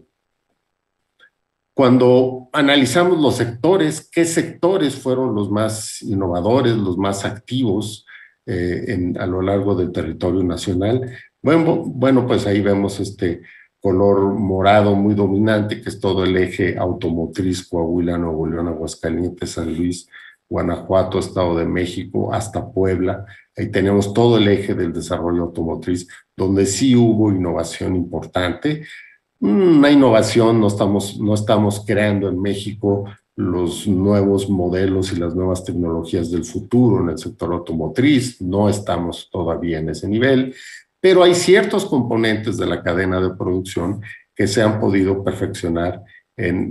Cuando analizamos los sectores, ¿qué sectores fueron los más innovadores, los más activos a lo largo del territorio nacional? Bueno, pues ahí vemos este color morado muy dominante, que es todo el eje automotriz, Coahuila, Nuevo León, Aguascalientes, San Luis, Guanajuato, Estado de México, hasta Puebla. Ahí tenemos todo el eje del desarrollo automotriz, donde sí hubo innovación importante. Una innovación, no estamos creando en México los nuevos modelos y las nuevas tecnologías del futuro en el sector automotriz, no estamos todavía en ese nivel, pero hay ciertos componentes de la cadena de producción que se han podido perfeccionar en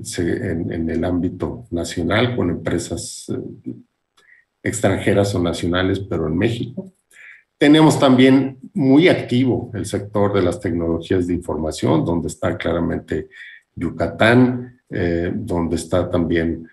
el ámbito nacional con empresas extranjeras o nacionales, pero en México. Tenemos también muy activo el sector de las tecnologías de información, donde está claramente Yucatán, donde está también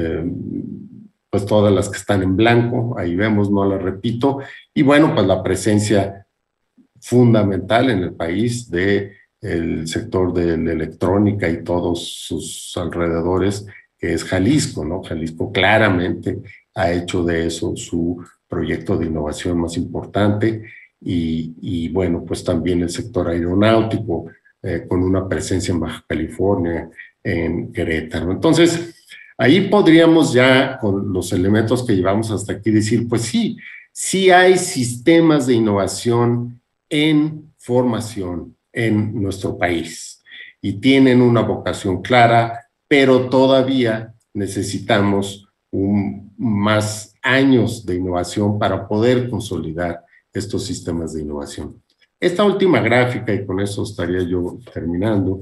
pues todas las que están en blanco, ahí vemos, no las repito, y bueno, pues la presencia fundamental en el país del sector de la electrónica y todos sus alrededores, que es Jalisco, ¿no? Jalisco claramente ha hecho de eso su proyecto de innovación más importante y bueno, pues también el sector aeronáutico con una presencia en Baja California, en Querétaro. Entonces, ahí podríamos ya, con los elementos que llevamos hasta aquí, decir, pues sí, sí hay sistemas de innovación en formación en nuestro país y tienen una vocación clara, pero todavía necesitamos más años de innovación para poder consolidar estos sistemas de innovación. Esta última gráfica, y con eso estaría yo terminando,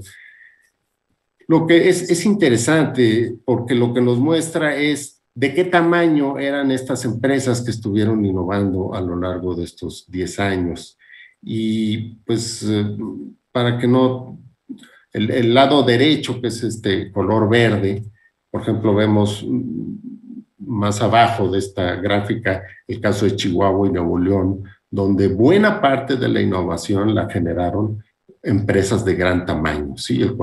lo que es interesante porque lo que nos muestra es de qué tamaño eran estas empresas que estuvieron innovando a lo largo de estos 10 años. Y pues para que no, el lado derecho, que es este color verde, por ejemplo, vemos más abajo de esta gráfica el caso de Chihuahua y Nuevo León, donde buena parte de la innovación la generaron empresas de gran tamaño, ¿sí? El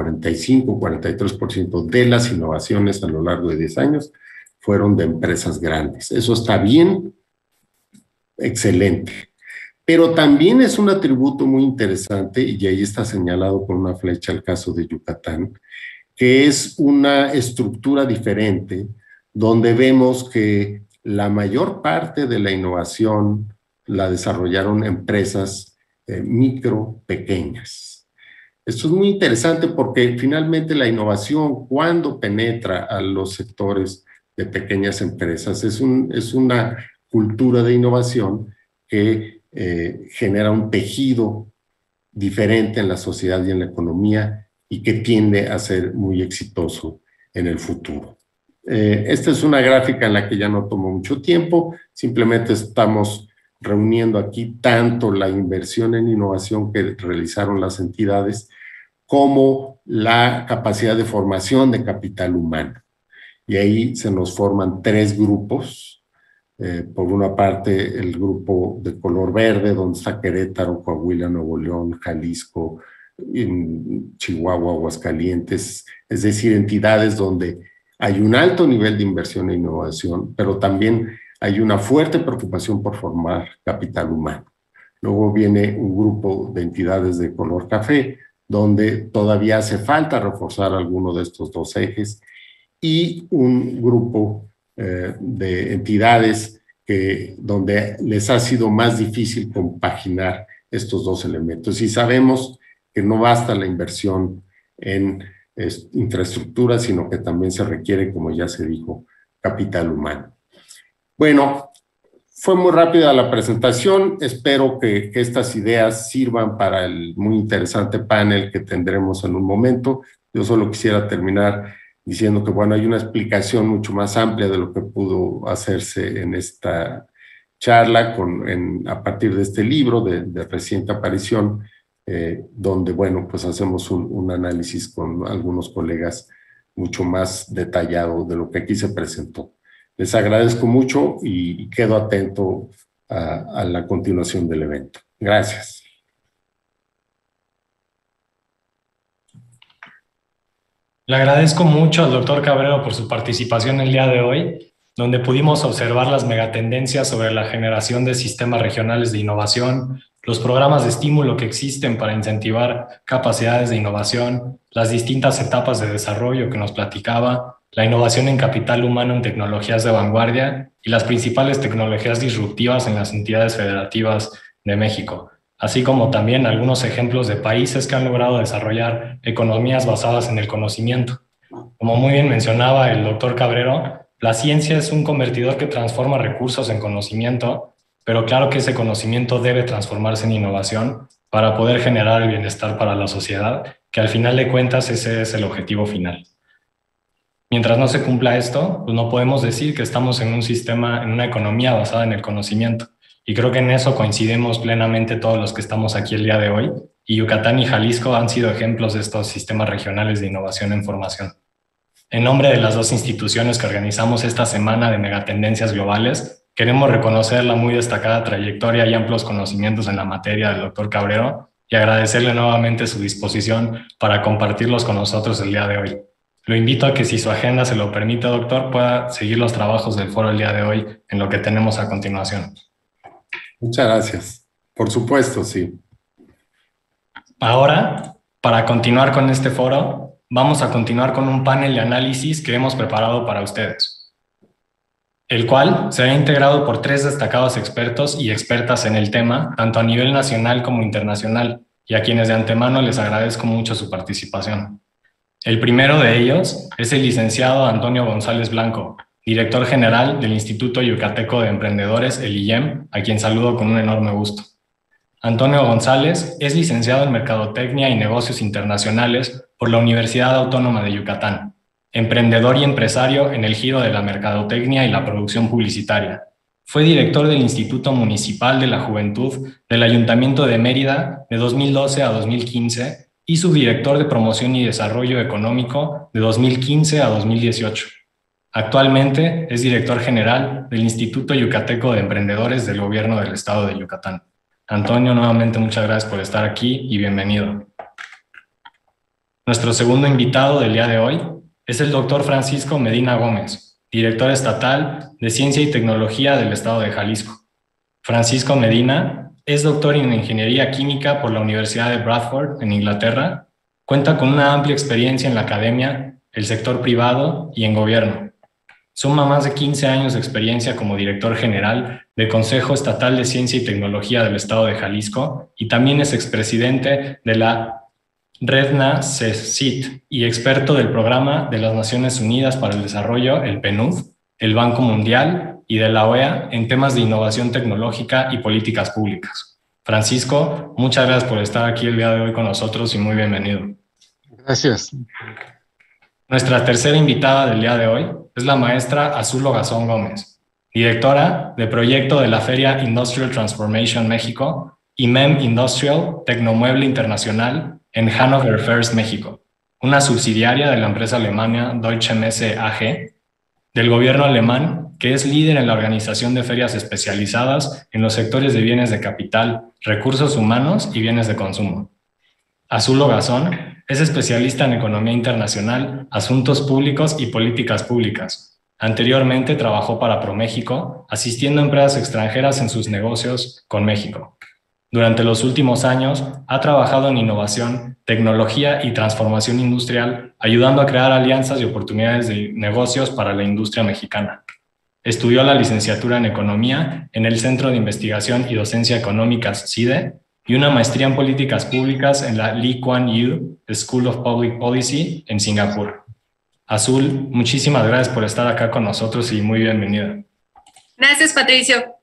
45-43% de las innovaciones a lo largo de 10 años fueron de empresas grandes. Eso está bien, excelente. Pero también es un atributo muy interesante, y ahí está señalado con una flecha el caso de Yucatán, que es una estructura diferente, donde vemos que la mayor parte de la innovación la desarrollaron empresas micro, pequeñas. Esto es muy interesante porque finalmente la innovación, cuando penetra a los sectores de pequeñas empresas, es una cultura de innovación que genera un tejido diferente en la sociedad y en la economía y que tiende a ser muy exitoso en el futuro. Esta es una gráfica en la que ya no tomo mucho tiempo, simplemente estamos reuniendo aquí tanto la inversión en innovación que realizaron las entidades como la capacidad de formación de capital humano. Y ahí se nos forman 3 grupos. Por una parte, el grupo de color verde, donde está Querétaro, Coahuila, Nuevo León, Jalisco, Chihuahua, Aguascalientes, es decir, entidades donde hay un alto nivel de inversión e innovación, pero también hay una fuerte preocupación por formar capital humano. Luego viene un grupo de entidades de color café, donde todavía hace falta reforzar alguno de estos 2 ejes, y un grupo de entidades donde les ha sido más difícil compaginar estos 2 elementos. Y sabemos que no basta la inversión en infraestructura, sino que también se requiere, como ya se dijo, capital humano. Bueno, fue muy rápida la presentación. Espero que estas ideas sirvan para el muy interesante panel que tendremos en un momento. Yo solo quisiera terminar diciendo que, bueno, hay una explicación mucho más amplia de lo que pudo hacerse en esta charla a partir de este libro de reciente aparición, donde, bueno, pues hacemos un análisis con algunos colegas mucho más detallado de lo que aquí se presentó. Les agradezco mucho y quedo atento a la continuación del evento. Gracias. Le agradezco mucho al doctor Cabrero por su participación el día de hoy, donde pudimos observar las megatendencias sobre la generación de sistemas regionales de innovación, los programas de estímulo que existen para incentivar capacidades de innovación, las distintas etapas de desarrollo que nos platicaba, la innovación en capital humano en tecnologías de vanguardia y las principales tecnologías disruptivas en las entidades federativas de México, así como también algunos ejemplos de países que han logrado desarrollar economías basadas en el conocimiento. Como muy bien mencionaba el doctor Cabrero, la ciencia es un convertidor que transforma recursos en conocimiento, pero claro que ese conocimiento debe transformarse en innovación para poder generar el bienestar para la sociedad, que al final de cuentas ese es el objetivo final. Mientras no se cumpla esto, pues no podemos decir que estamos en un sistema, en una economía basada en el conocimiento. Y creo que en eso coincidimos plenamente todos los que estamos aquí el día de hoy, y Yucatán y Jalisco han sido ejemplos de estos sistemas regionales de innovación en formación. En nombre de las 2 instituciones que organizamos esta semana de megatendencias globales, queremos reconocer la muy destacada trayectoria y amplios conocimientos en la materia del doctor Cabrero y agradecerle nuevamente su disposición para compartirlos con nosotros el día de hoy. Lo invito a que, si su agenda se lo permite, doctor, pueda seguir los trabajos del foro el día de hoy en lo que tenemos a continuación. Muchas gracias. Por supuesto, sí. Ahora, para continuar con este foro, vamos a continuar con un panel de análisis que hemos preparado para ustedes, el cual será integrado por 3 destacados expertos y expertas en el tema, tanto a nivel nacional como internacional, y a quienes de antemano les agradezco mucho su participación. El primero de ellos es el licenciado Antonio González Blanco, director general del Instituto Yucateco de Emprendedores, el IYEM, a quien saludo con un enorme gusto. Antonio González es licenciado en Mercadotecnia y Negocios Internacionales por la Universidad Autónoma de Yucatán, emprendedor y empresario en el giro de la mercadotecnia y la producción publicitaria. Fue director del Instituto Municipal de la Juventud del Ayuntamiento de Mérida de 2012 a 2015 y subdirector de Promoción y Desarrollo Económico de 2015 a 2018. Actualmente es director general del Instituto Yucateco de Emprendedores del Gobierno del Estado de Yucatán. Antonio, nuevamente muchas gracias por estar aquí y bienvenido. Nuestro segundo invitado del día de hoy es el doctor Francisco Medina Gómez, director estatal de Ciencia y Tecnología del Estado de Jalisco. Francisco Medina es doctor en Ingeniería Química por la Universidad de Bradford, en Inglaterra. Cuenta con una amplia experiencia en la academia, el sector privado y en gobierno. Suma más de 15 años de experiencia como director general del Consejo Estatal de Ciencia y Tecnología del Estado de Jalisco y también es expresidente de la REDNA-CECIT y experto del Programa de las Naciones Unidas para el Desarrollo, el PNUD, el Banco Mundial y de la OEA en temas de innovación tecnológica y políticas públicas. Francisco, muchas gracias por estar aquí el día de hoy con nosotros y muy bienvenido. Gracias. Nuestra tercera invitada del día de hoy es la maestra Azul Ogazón Gómez, directora de proyecto de la Feria Industrial Transformation México y MEM Industrial Tecnomueble Internacional en Hannover First México, una subsidiaria de la empresa alemana Deutsche Messe AG, del gobierno alemán, que es líder en la organización de ferias especializadas en los sectores de bienes de capital, recursos humanos y bienes de consumo. Azul Ogazón es especialista en economía internacional, asuntos públicos y políticas públicas. Anteriormente trabajó para ProMéxico, asistiendo a empresas extranjeras en sus negocios con México. Durante los últimos años, ha trabajado en innovación, tecnología y transformación industrial, ayudando a crear alianzas y oportunidades de negocios para la industria mexicana. Estudió la licenciatura en Economía en el Centro de Investigación y Docencia Económicas, CIDE, y una maestría en Políticas Públicas en la Lee Kuan Yew School of Public Policy en Singapur. Azul, muchísimas gracias por estar acá con nosotros y muy bienvenida. Gracias, Patricio.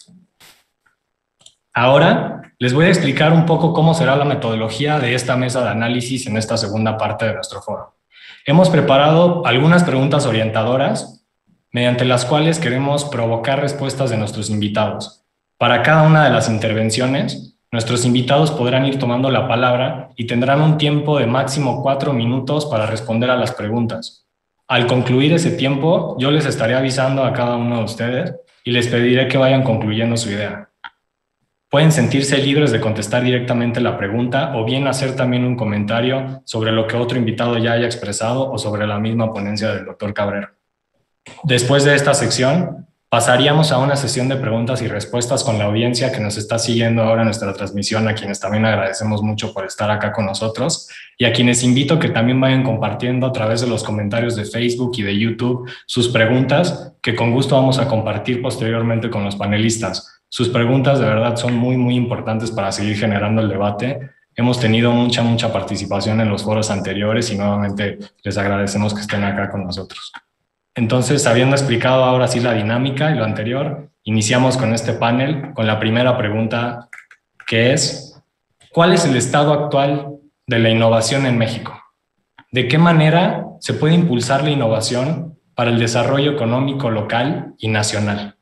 Ahora les voy a explicar un poco cómo será la metodología de esta mesa de análisis en esta segunda parte de nuestro foro. Hemos preparado algunas preguntas orientadoras mediante las cuales queremos provocar respuestas de nuestros invitados. Para cada una de las intervenciones, nuestros invitados podrán ir tomando la palabra y tendrán un tiempo de máximo 4 minutos para responder a las preguntas. Al concluir ese tiempo, yo les estaré avisando a cada uno de ustedes y les pediré que vayan concluyendo su idea. Pueden sentirse libres de contestar directamente la pregunta o bien hacer también un comentario sobre lo que otro invitado ya haya expresado o sobre la misma ponencia del Dr. Cabrero. Después de esta sección, pasaríamos a una sesión de preguntas y respuestas con la audiencia que nos está siguiendo ahora en nuestra transmisión, a quienes también agradecemos mucho por estar acá con nosotros y a quienes invito que también vayan compartiendo a través de los comentarios de Facebook y de YouTube sus preguntas, que con gusto vamos a compartir posteriormente con los panelistas. Sus preguntas de verdad son muy, muy importantes para seguir generando el debate. Hemos tenido mucha participación en los foros anteriores y nuevamente les agradecemos que estén acá con nosotros. Entonces, habiendo explicado ahora sí la dinámica y lo anterior, iniciamos con este panel con la primera pregunta, que es: ¿cuál es el estado actual de la innovación en México? ¿De qué manera se puede impulsar la innovación para el desarrollo económico local y nacional?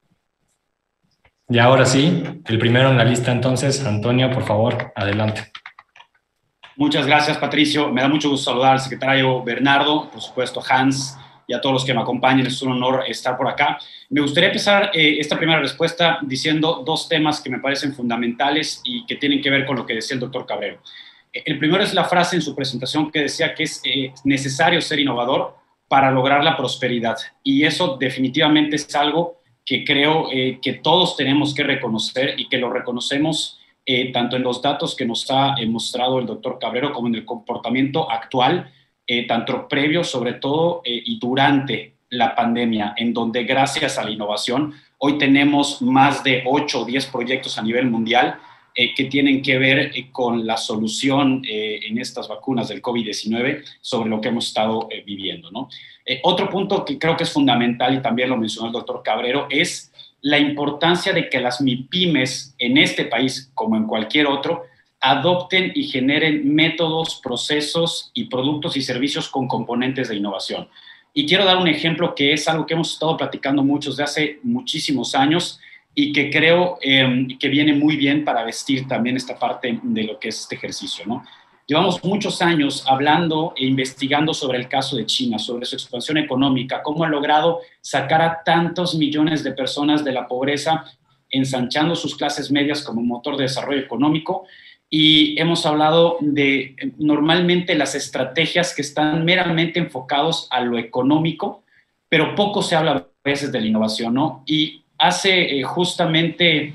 Y ahora sí, el primero en la lista entonces, Antonio, por favor, adelante. Muchas gracias, Patricio. Me da mucho gusto saludar al secretario Bernardo, por supuesto Hans, y a todos los que me acompañan. Es un honor estar por acá. Me gustaría empezar esta primera respuesta diciendo 2 temas que me parecen fundamentales y que tienen que ver con lo que decía el doctor Cabrero. El primero es la frase en su presentación que decía que es necesario ser innovador para lograr la prosperidad. Y eso definitivamente es algo que creo que todos tenemos que reconocer y que lo reconocemos tanto en los datos que nos ha mostrado el doctor Cabrero como en el comportamiento actual, tanto previo sobre todo y durante la pandemia, en donde gracias a la innovación hoy tenemos más de 8 o 10 proyectos a nivel mundial que tienen que ver con la solución en estas vacunas del COVID-19 sobre lo que hemos estado viviendo, ¿no? Otro punto que creo que es fundamental, y también lo mencionó el doctor Cabrero, es la importancia de que las MIPYMES en este país, como en cualquier otro, adopten y generen métodos, procesos y productos y servicios con componentes de innovación. Y quiero dar un ejemplo que es algo que hemos estado platicando muchos de hace muchísimos años y que creo que viene muy bien para vestir también esta parte de lo que es este ejercicio, ¿no? Llevamos muchos años hablando e investigando sobre el caso de China, sobre su expansión económica, cómo ha logrado sacar a tantos millones de personas de la pobreza, ensanchando sus clases medias como motor de desarrollo económico. Y hemos hablado de normalmente las estrategias que están meramente enfocados a lo económico, pero poco se habla a veces de la innovación, ¿no? Y hace justamente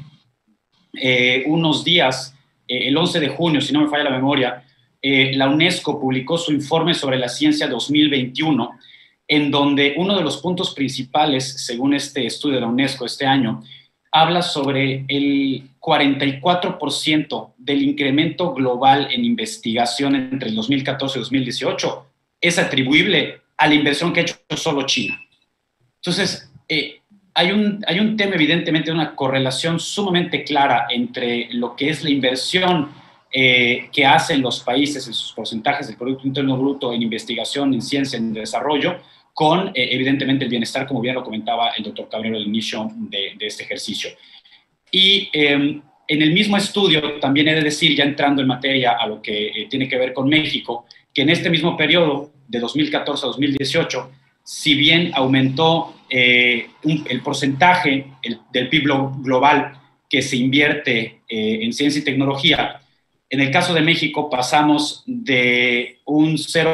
unos días, el 11 de junio, si no me falla la memoria, la UNESCO publicó su informe sobre la ciencia 2021, en donde uno de los puntos principales, según este estudio de la UNESCO este año, habla sobre el 44% del incremento global en investigación entre el 2014 y 2018 es atribuible a la inversión que ha hecho solo China. Entonces, hay un tema, evidentemente, una correlación sumamente clara entre lo que es la inversión que hacen los países en sus porcentajes del Producto Interno Bruto en investigación, en ciencia, en desarrollo, con, evidentemente, el bienestar, como bien lo comentaba el doctor Cabrero al inicio de este ejercicio. Y En el mismo estudio, también he de decir, ya entrando en materia a lo que tiene que ver con México, que en este mismo periodo, de 2014 a 2018, si bien aumentó el porcentaje del PIB global que se invierte en ciencia y tecnología, en el caso de México pasamos de un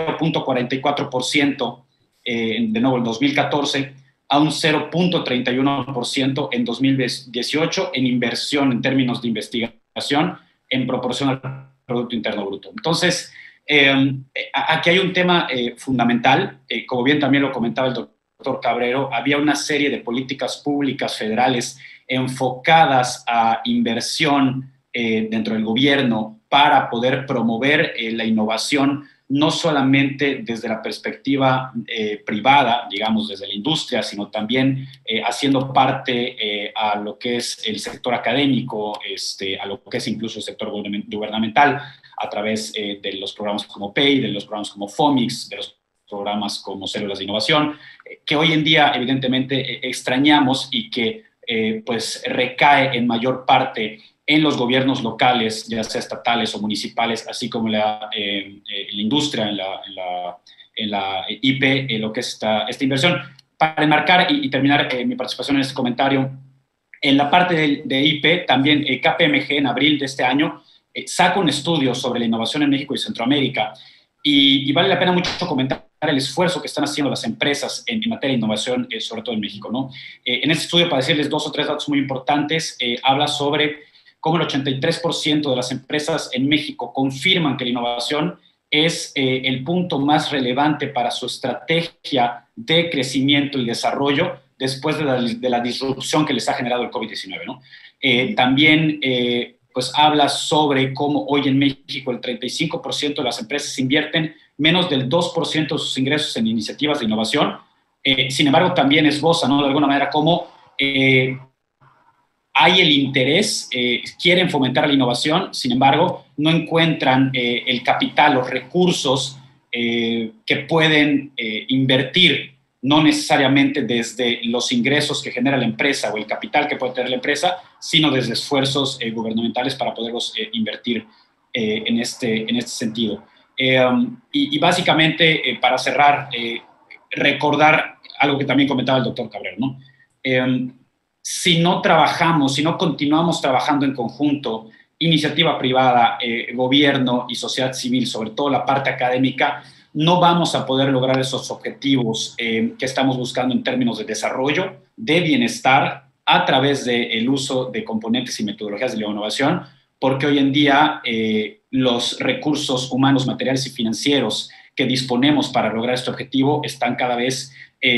0.44% de nuevo en 2014 a un 0.31% en 2018 en inversión en términos de investigación en proporción al Producto Interno Bruto. Entonces, aquí hay un tema fundamental, como bien también lo comentaba el doctor Cabrero, había una serie de políticas públicas federales enfocadas a inversión dentro del gobierno para poder promover la innovación, no solamente desde la perspectiva privada, digamos, desde la industria, sino también haciendo parte a lo que es el sector académico, a lo que es incluso el sector gubernamental, a través de los programas como PEI, de los programas como FOMIX, de los programas como Células de Innovación, que hoy en día evidentemente extrañamos y que pues recae en mayor parte en los gobiernos locales, ya sea estatales o municipales, así como la industria, en la IP, lo que es esta inversión. Para enmarcar y terminar mi participación en este comentario, en la parte de IP, también KPMG en abril de este año saca un estudio sobre la innovación en México y Centroamérica, y vale la pena mucho comentar el esfuerzo que están haciendo las empresas en materia de innovación, sobre todo en México, ¿no? En este estudio, para decirles 2 o 3 datos muy importantes, habla sobre cómo el 83% de las empresas en México confirman que la innovación es el punto más relevante para su estrategia de crecimiento y desarrollo después de la disrupción que les ha generado el COVID-19, ¿no? También pues habla sobre cómo hoy en México el 35% de las empresas invierten menos del 2% de sus ingresos en iniciativas de innovación. Sin embargo, también esboza, ¿no?, de alguna manera, cómo hay el interés, quieren fomentar la innovación, sin embargo, no encuentran el capital, los recursos que pueden invertir, no necesariamente desde los ingresos que genera la empresa o el capital que puede tener la empresa, sino desde esfuerzos gubernamentales para poderlos invertir en este sentido. Y básicamente, para cerrar, recordar algo que también comentaba el doctor Cabrero, ¿no? Si no trabajamos, si no continuamos trabajando en conjunto, iniciativa privada, gobierno y sociedad civil, sobre todo la parte académica, no vamos a poder lograr esos objetivos que estamos buscando en términos de desarrollo, de bienestar, a través del uso de componentes y metodologías de la innovación, porque hoy en día los recursos humanos, materiales y financieros que disponemos para lograr este objetivo están cada vez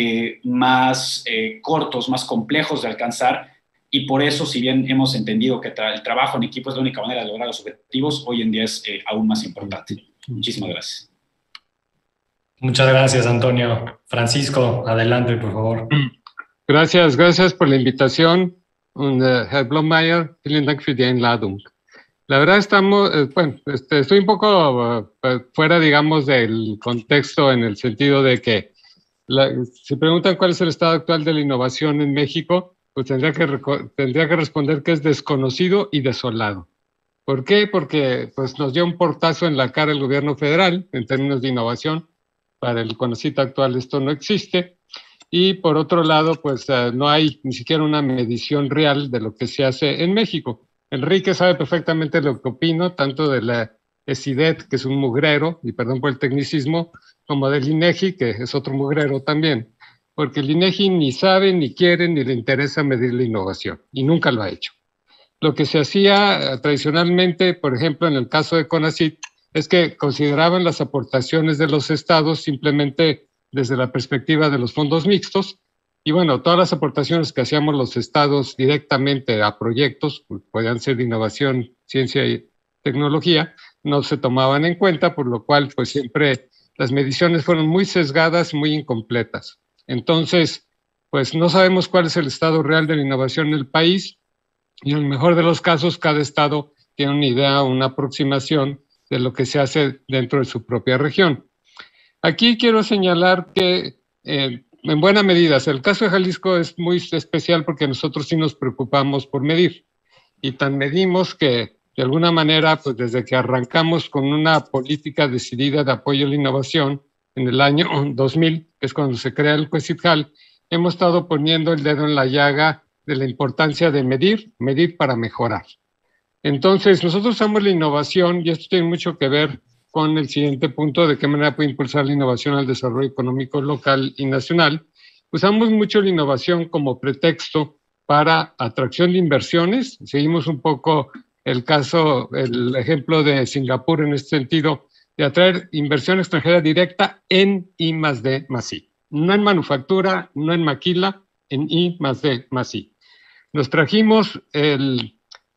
más cortos, más complejos de alcanzar, y por eso, si bien hemos entendido que el trabajo en equipo es la única manera de lograr los objetivos, hoy en día es aún más importante. Muchísimas gracias. Muchas gracias, Antonio. Francisco, adelante, por favor. Gracias por la invitación. Und Herr Blomeyer, vielen Dank für die Einladung. La verdad estamos, bueno, estoy un poco fuera, digamos, del contexto, en el sentido de que si preguntan cuál es el estado actual de la innovación en México, pues tendría que responder que es desconocido y desolado. ¿Por qué? Porque pues, nos dio un portazo en la cara el gobierno federal en términos de innovación. Para el CONACYT actual esto no existe. Y por otro lado, pues no hay ni siquiera una medición real de lo que se hace en México. Enrique sabe perfectamente lo que opino, tanto de la ESIDET, que es un mugrero, y perdón por el tecnicismo, como del INEGI, que es otro mugrero también, porque el INEGI ni sabe, ni quiere, ni le interesa medir la innovación, y nunca lo ha hecho. Lo que se hacía tradicionalmente, por ejemplo, en el caso de CONACYT, es que consideraban las aportaciones de los estados simplemente desde la perspectiva de los fondos mixtos, y bueno, todas las aportaciones que hacíamos los estados directamente a proyectos, pues, podían ser de innovación, ciencia y tecnología, no se tomaban en cuenta, por lo cual pues siempre las mediciones fueron muy sesgadas, muy incompletas. Entonces, pues no sabemos cuál es el estado real de la innovación en el país, y en el mejor de los casos cada estado tiene una idea, una aproximación de lo que se hace dentro de su propia región. Aquí quiero señalar que en buena medida, el caso de Jalisco es muy especial porque nosotros sí nos preocupamos por medir. y tan medimos que de alguna manera, pues desde que arrancamos con una política decidida de apoyo a la innovación en el año 2000, que es cuando se crea el COECITJAL, hemos estado poniendo el dedo en la llaga de la importancia de medir para mejorar. Entonces, nosotros usamos la innovación, y esto tiene mucho que ver con el siguiente punto, de qué manera puede impulsar la innovación al desarrollo económico local y nacional. Usamos mucho la innovación como pretexto para atracción de inversiones. Seguimos un poco el ejemplo de Singapur en este sentido, de atraer inversión extranjera directa en I+D+I. No en manufactura, no en maquila, en I+D+I. Nos trajimos el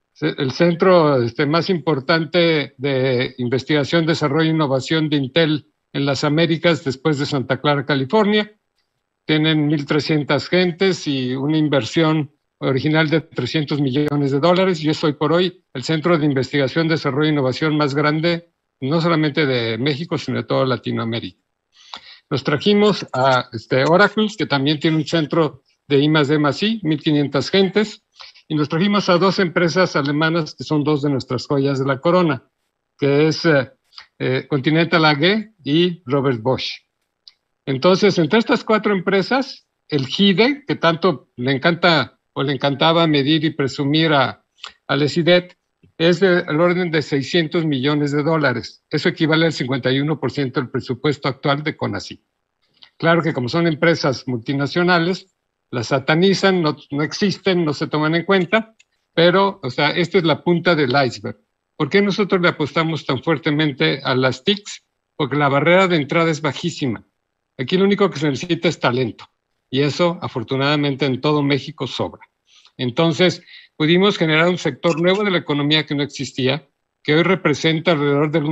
centro más importante de investigación, desarrollo e innovación de Intel en las Américas después de Santa Clara, California. Tienen 1,300 gentes y una inversión original de $300 millones. Y es hoy por hoy el centro de investigación, desarrollo e innovación más grande, no solamente de México, sino de toda Latinoamérica. Nos trajimos a Oracle, que también tiene un centro de I+D+I, 1,500 gentes, y nos trajimos a 2 empresas alemanas que son 2 de nuestras joyas de la corona, que es Continental AG y Robert Bosch. Entonces, entre estas 4 empresas, el GIDE, que tanto le encanta o le encantaba medir y presumir a Lesidet, es del orden de $600 millones. Eso equivale al 51% del presupuesto actual de CONACYT. Claro que como son empresas multinacionales, las satanizan, no existen, no se toman en cuenta, pero, esta es la punta del iceberg. ¿Por qué nosotros le apostamos tan fuertemente a las TICs? Porque la barrera de entrada es bajísima. Aquí lo único que se necesita es talento, y eso, afortunadamente, en todo México sobra. Entonces, pudimos generar un sector nuevo de la economía que no existía, que hoy representa alrededor del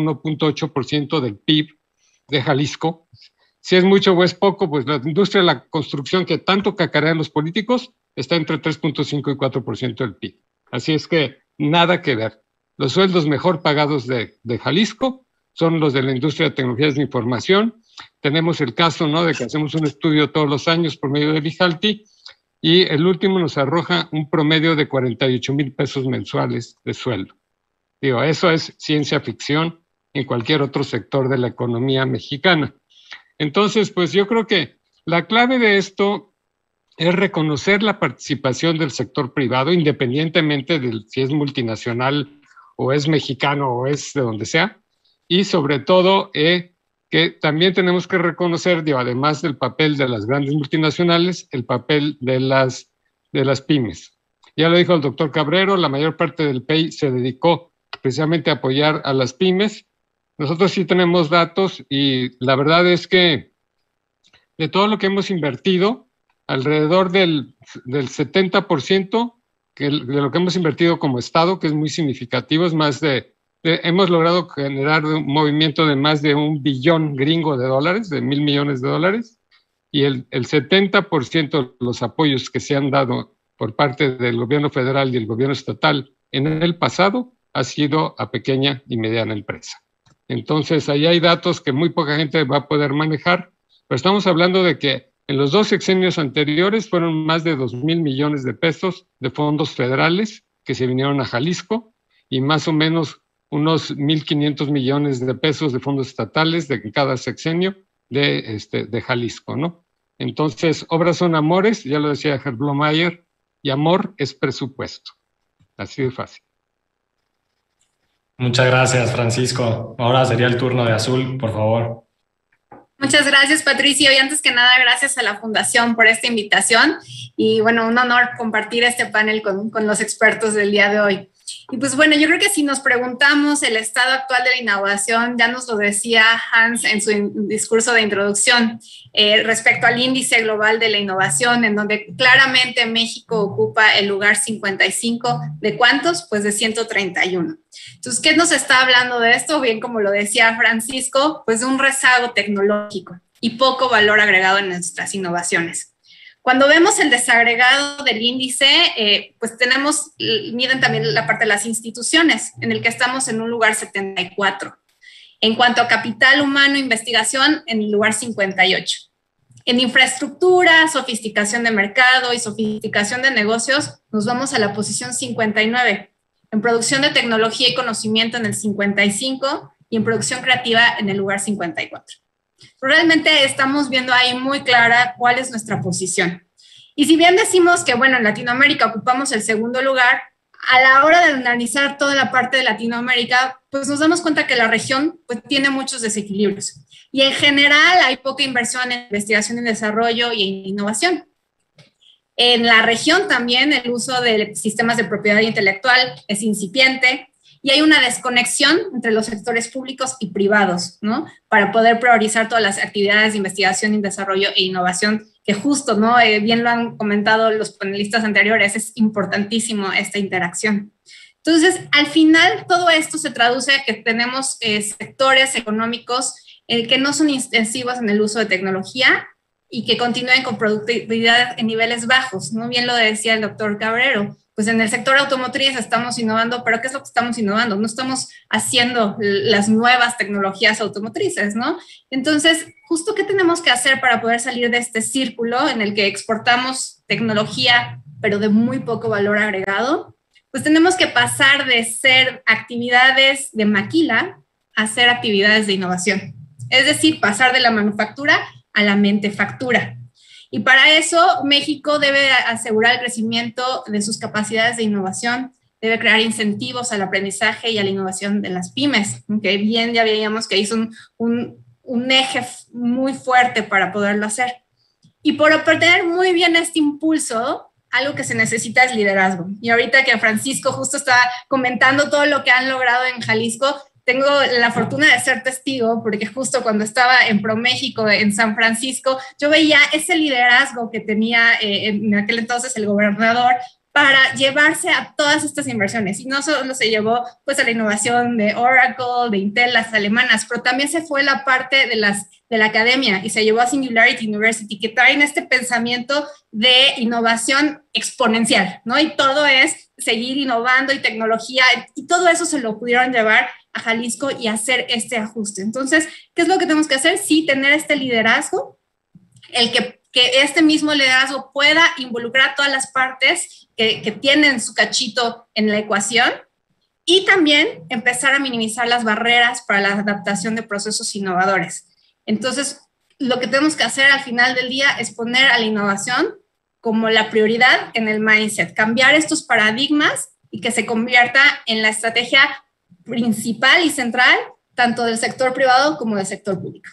1.8% del PIB de Jalisco. Si es mucho o es poco, pues la industria de la construcción, que tanto cacarean los políticos, está entre 3.5 y 4% del PIB. Así es que nada que ver. Los sueldos mejor pagados de Jalisco son los de la industria de tecnologías de información. Tenemos el caso, ¿no?, de que hacemos un estudio todos los años por medio del IJALTI, y el último nos arroja un promedio de 48,000 pesos mensuales de sueldo. Digo, eso es ciencia ficción en cualquier otro sector de la economía mexicana. Entonces, pues yo creo que la clave de esto es reconocer la participación del sector privado, independientemente de si es multinacional o es mexicano o es de donde sea, y sobre todo que también tenemos que reconocer, además del papel de las grandes multinacionales, el papel de las pymes. Ya lo dijo el doctor Cabrero, la mayor parte del PEI se dedicó precisamente a apoyar a las pymes. Nosotros sí tenemos datos, y la verdad es que de todo lo que hemos invertido, alrededor del 70% de lo que hemos invertido como Estado, que es muy significativo, es más hemos logrado generar un movimiento de más de $1 billón gringo de dólares, de $1,000 millones, y el 70% de los apoyos que se han dado por parte del gobierno federal y el gobierno estatal en el pasado ha sido a pequeña y mediana empresa. Entonces, ahí hay datos que muy poca gente va a poder manejar, pero estamos hablando de que en los 2 sexenios anteriores fueron más de 2,000 millones de pesos de fondos federales que se vinieron a Jalisco, y más o menos unos 1,500 millones de pesos de fondos estatales de cada sexenio de Jalisco, ¿no? Entonces, obras son amores, ya lo decía Herb Blomeyer, y amor es presupuesto. Así de fácil. Muchas gracias, Francisco. Ahora sería el turno de Azul, por favor. Muchas gracias, Patricio. Y antes que nada, gracias a la Fundación por esta invitación. Y bueno, un honor compartir este panel con los expertos del día de hoy. Y pues bueno, yo creo que si nos preguntamos el estado actual de la innovación, ya nos lo decía Hans en su discurso de introducción, respecto al índice global de la innovación, en donde claramente México ocupa el lugar 55, ¿de cuántos? Pues de 131. Entonces, ¿qué nos está hablando de esto? Bien, como lo decía Francisco, pues de un rezago tecnológico y poco valor agregado en nuestras innovaciones. Cuando vemos el desagregado del índice, pues miden también la parte de las instituciones, en el que estamos en un lugar 74. En cuanto a capital humano e investigación, en el lugar 58. En infraestructura, sofisticación de mercado y sofisticación de negocios, nos vamos a la posición 59. en producción de tecnología y conocimiento en el 55 y en producción creativa en el lugar 54. Realmente estamos viendo ahí muy clara cuál es nuestra posición. Y si bien decimos que, bueno, en Latinoamérica ocupamos el segundo lugar, a la hora de analizar toda la parte de Latinoamérica, pues nos damos cuenta que la región pues, tiene muchos desequilibrios. Y en general hay poca inversión en investigación y desarrollo y en innovación. En la región también el uso de sistemas de propiedad intelectual es incipiente y hay una desconexión entre los sectores públicos y privados, ¿no? Para poder priorizar todas las actividades de investigación y desarrollo e innovación que justo, ¿no? Bien lo han comentado los panelistas anteriores, es importantísimo esta interacción. Entonces, al final, todo esto se traduce a que tenemos sectores económicos que no son intensivos en el uso de tecnología y que continúen con productividad en niveles bajos, ¿no? Bien lo decía el doctor Cabrero, pues en el sector automotriz estamos innovando, pero ¿qué es lo que estamos innovando? No estamos haciendo las nuevas tecnologías automotrices, ¿no? Entonces, justo ¿qué tenemos que hacer para poder salir de este círculo en el que exportamos tecnología, pero de muy poco valor agregado? Pues tenemos que pasar de ser actividades de maquila a ser actividades de innovación. Es decir, pasar de la manufactura a la mentefactura. Y para eso México debe asegurar el crecimiento de sus capacidades de innovación, debe crear incentivos al aprendizaje y a la innovación de las pymes, que bien ya veíamos que hizo un eje muy fuerte para poderlo hacer. Y por obtener muy bien este impulso, algo que se necesita es liderazgo. Y ahorita que Francisco justo está comentando todo lo que han logrado en Jalisco, tengo la fortuna de ser testigo, porque justo cuando estaba en ProMéxico en San Francisco, yo veía ese liderazgo que tenía en aquel entonces el gobernador para llevarse a todas estas inversiones. Y no solo se llevó pues, a la innovación de Oracle, de Intel, las alemanas, pero también se fue la parte de la academia y se llevó a Singularity University, que traen este pensamiento de innovación exponencial, ¿no? Y todo es seguir innovando y tecnología, y todo eso se lo pudieron llevar a Jalisco y hacer este ajuste. Entonces, ¿qué es lo que tenemos que hacer? Sí, tener este liderazgo, el que este mismo liderazgo pueda involucrar a todas las partes que tienen su cachito en la ecuación y también empezar a minimizar las barreras para la adaptación de procesos innovadores. Entonces, lo que tenemos que hacer al final del día es poner a la innovación como la prioridad en el mindset, cambiar estos paradigmas y que se convierta en la estrategia principal y central, tanto del sector privado como del sector público.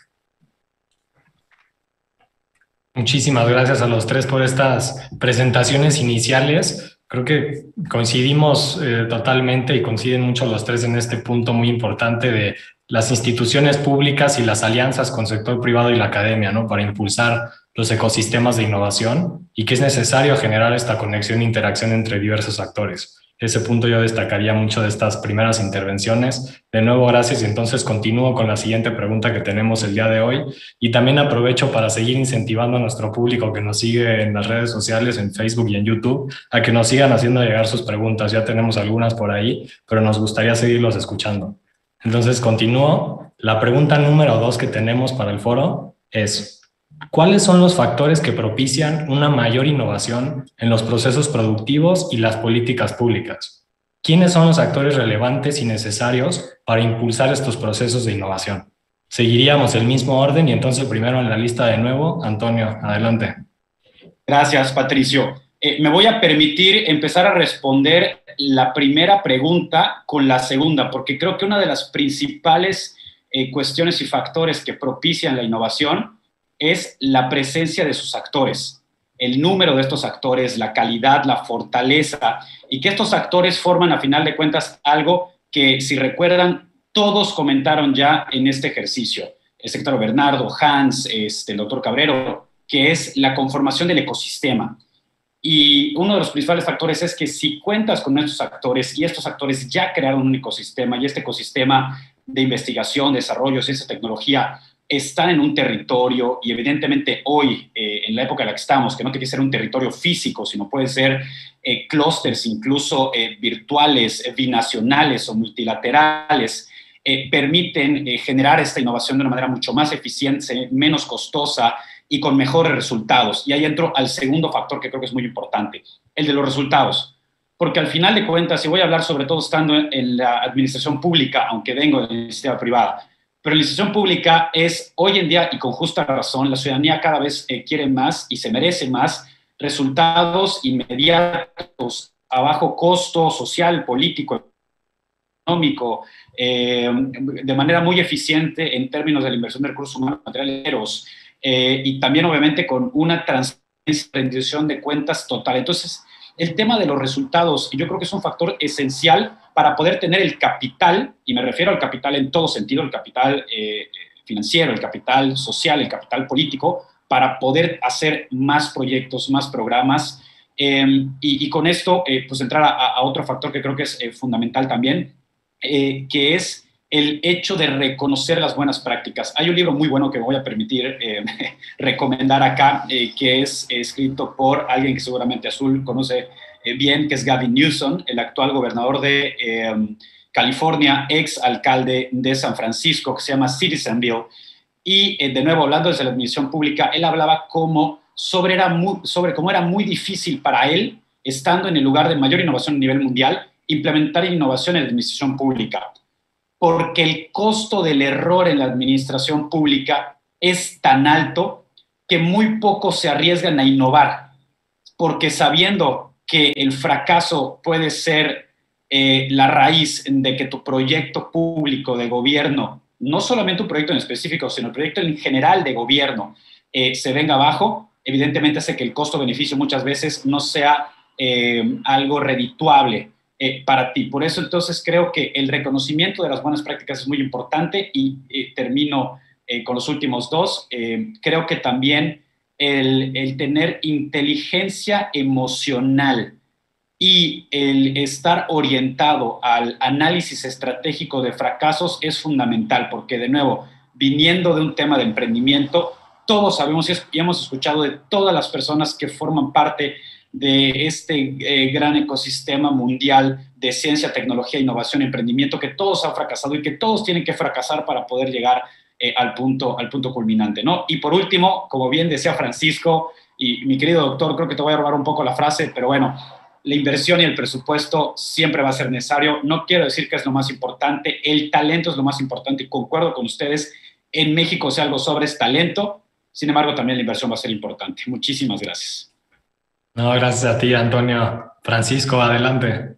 Muchísimas gracias a los tres por estas presentaciones iniciales. Creo que coincidimos totalmente y coinciden mucho los tres en este punto muy importante de las instituciones públicas y las alianzas con el sector privado y la academia, ¿no? Para impulsar los ecosistemas de innovación y que es necesario generar esta conexión e interacción entre diversos actores. Ese punto yo destacaría mucho de estas primeras intervenciones. De nuevo, gracias. Y entonces continúo con la siguiente pregunta que tenemos el día de hoy. Y también aprovecho para seguir incentivando a nuestro público que nos sigue en las redes sociales, en Facebook y en YouTube, a que nos sigan haciendo llegar sus preguntas. Ya tenemos algunas por ahí, pero nos gustaría seguirlos escuchando. Entonces continúo. La pregunta número 2 que tenemos para el foro es: ¿cuáles son los factores que propician una mayor innovación en los procesos productivos y las políticas públicas? ¿Quiénes son los actores relevantes y necesarios para impulsar estos procesos de innovación? Seguiríamos el mismo orden y entonces primero en la lista de nuevo, Antonio, adelante. Gracias, Patricio. Me voy a permitir empezar a responder la primera pregunta con la segunda, porque creo que una de las principales cuestiones y factores que propician la innovación es la presencia de sus actores, el número de estos actores, la calidad, la fortaleza, y que estos actores forman, a final de cuentas, algo que, si recuerdan, todos comentaron ya en este ejercicio, el secretario Bernardo, Hans, el doctor Cabrero, que es la conformación del ecosistema. Y uno de los principales factores es que si cuentas con estos actores y estos actores ya crearon un ecosistema y este ecosistema de investigación, desarrollo, ciencia, tecnología, están en un territorio y evidentemente hoy, en la época en la que estamos, que no tiene que ser un territorio físico, sino puede ser clústeres incluso virtuales, binacionales o multilaterales, permiten generar esta innovación de una manera mucho más eficiente, menos costosa y con mejores resultados. Y ahí entro al segundo factor que creo que es muy importante, el de los resultados. porque al final de cuentas, y voy a hablar sobre todo estando en la administración pública, aunque vengo de la iniciativa privada, pero la institución pública es hoy en día, y con justa razón, la ciudadanía cada vez quiere más y se merece más resultados inmediatos, a bajo costo social, político, económico, de manera muy eficiente en términos de la inversión de recursos humanos materiales, y también obviamente con una transparencia, rendición de cuentas total. Entonces, el tema de los resultados, yo creo que es un factor esencial para poder tener el capital, y me refiero al capital en todo sentido, el capital financiero, el capital social, el capital político, para poder hacer más proyectos, más programas, y con esto pues entrar a otro factor que creo que es fundamental también, que es el hecho de reconocer las buenas prácticas. Hay un libro muy bueno que me voy a permitir recomendar acá, que es escrito por alguien que seguramente Azul conoce bien, que es Gavin Newsom, el actual gobernador de California, ex alcalde de San Francisco, que se llama Citizenville. Y de nuevo, hablando desde la administración pública, él hablaba sobre cómo era muy difícil para él, estando en el lugar de mayor innovación a nivel mundial, implementar innovación en la administración pública, porque el costo del error en la administración pública es tan alto que muy pocos se arriesgan a innovar, porque sabiendo que el fracaso puede ser la raíz de que tu proyecto público de gobierno, no solamente un proyecto en específico, sino el proyecto en general de gobierno, se venga abajo, evidentemente hace que el costo-beneficio muchas veces no sea algo redituable para ti. Por eso entonces creo que el reconocimiento de las buenas prácticas es muy importante, y termino con los últimos dos. Creo que también el tener inteligencia emocional y el estar orientado al análisis estratégico de fracasos es fundamental, porque de nuevo, viniendo de un tema de emprendimiento, todos sabemos y hemos escuchado de todas las personas que forman parte de este gran ecosistema mundial de ciencia, tecnología, innovación y emprendimiento, que todos han fracasado y que todos tienen que fracasar para poder llegar al punto culminante, ¿no? Y por último, como bien decía Francisco, y mi querido doctor, creo que te voy a robar un poco la frase, pero bueno, la inversión y el presupuesto siempre va a ser necesario. No quiero decir que es lo más importante, el talento es lo más importante, y concuerdo con ustedes, en México si algo sobra es talento, sin embargo también la inversión va a ser importante. Muchísimas gracias. No, gracias a ti, Antonio. Francisco, adelante.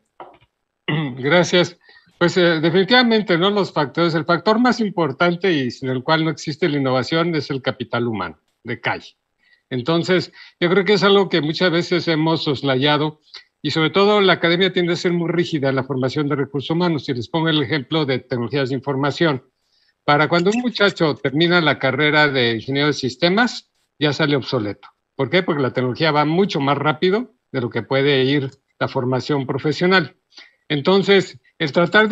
Gracias. Pues definitivamente, ¿no? Los factores, el factor más importante y sin el cual no existe la innovación es el capital humano, de calle. Entonces, yo creo que es algo que muchas veces hemos soslayado, y sobre todo la academia tiende a ser muy rígida en la formación de recursos humanos. Y les pongo el ejemplo de tecnologías de información. Para cuando un muchacho termina la carrera de ingeniero de sistemas, ya sale obsoleto. ¿Por qué? Porque la tecnología va mucho más rápido de lo que puede ir la formación profesional. Entonces, el tratar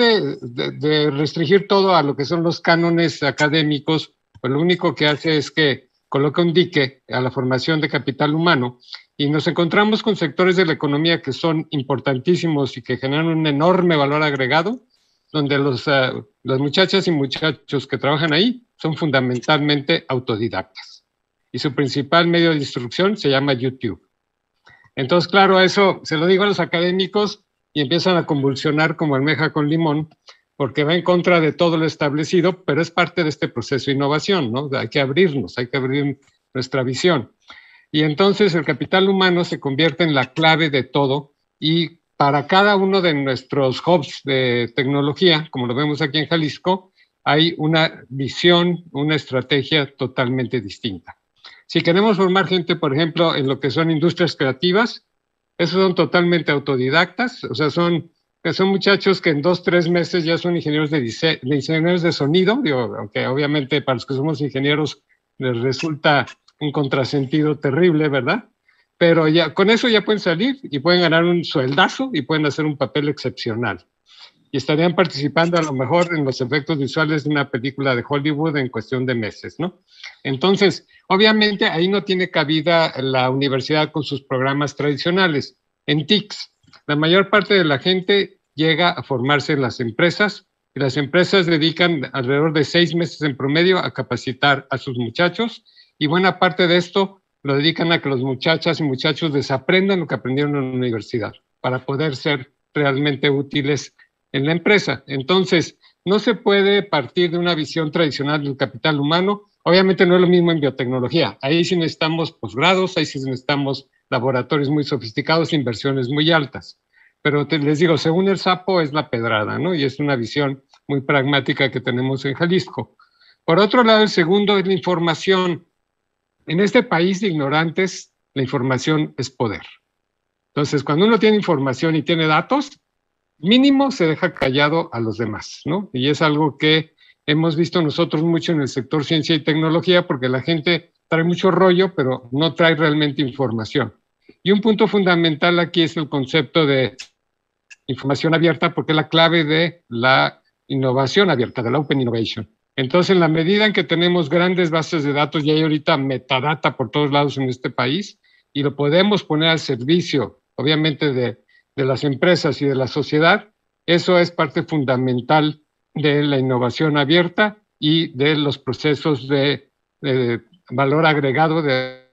de restringir todo a lo que son los cánones académicos, pues lo único que hace es que coloca un dique a la formación de capital humano, y nos encontramos con sectores de la economía que son importantísimos y que generan un enorme valor agregado, donde las muchachas y muchachos que trabajan ahí son fundamentalmente autodidactas. Y su principal medio de instrucción se llama YouTube. Entonces, claro, eso se lo digo a los académicos y empiezan a convulsionar como almeja con limón, porque va en contra de todo lo establecido, pero es parte de este proceso de innovación, ¿no? Hay que abrirnos, hay que abrir nuestra visión. Y entonces el capital humano se convierte en la clave de todo, y para cada uno de nuestros hubs de tecnología, como lo vemos aquí en Jalisco, hay una visión, una estrategia totalmente distinta. Si queremos formar gente, por ejemplo, en lo que son industrias creativas, esos son totalmente autodidactas, o sea, son muchachos que en 2-3 meses ya son ingenieros ingenieros de sonido, digo, aunque obviamente para los que somos ingenieros les resulta un contrasentido terrible, ¿verdad? Pero ya con eso ya pueden salir y pueden ganar un sueldazo y pueden hacer un papel excepcional. Y estarían participando a lo mejor en los efectos visuales de una película de Hollywood en cuestión de meses, ¿no? Entonces, obviamente ahí no tiene cabida la universidad con sus programas tradicionales. En TICS, la mayor parte de la gente llega a formarse en las empresas, y las empresas dedican alrededor de 6 meses en promedio a capacitar a sus muchachos, y buena parte de esto lo dedican a que los muchachas y muchachos desaprendan lo que aprendieron en la universidad. para poder ser realmente útiles en la empresa. Entonces, no se puede partir de una visión tradicional del capital humano. Obviamente no es lo mismo en biotecnología. Ahí sí necesitamos posgrados, ahí sí necesitamos laboratorios muy sofisticados, inversiones muy altas. Pero les digo, según el sapo es la pedrada, ¿no? Y es una visión muy pragmática que tenemos en Jalisco. Por otro lado, el segundo es la información. En este país de ignorantes, la información es poder. Entonces, cuando uno tiene información y tiene datos, mínimo se deja callado a los demás, ¿no? Y es algo que hemos visto nosotros mucho en el sector ciencia y tecnología, porque la gente trae mucho rollo, pero no trae realmente información. Y un punto fundamental aquí es el concepto de información abierta, porque es la clave de la innovación abierta, de la Open Innovation. Entonces, en la medida en que tenemos grandes bases de datos, y hay ahorita metadata por todos lados en este país, y lo podemos poner al servicio, obviamente, de las empresas y de la sociedad, eso es parte fundamental de la innovación abierta y de los procesos de valor agregado de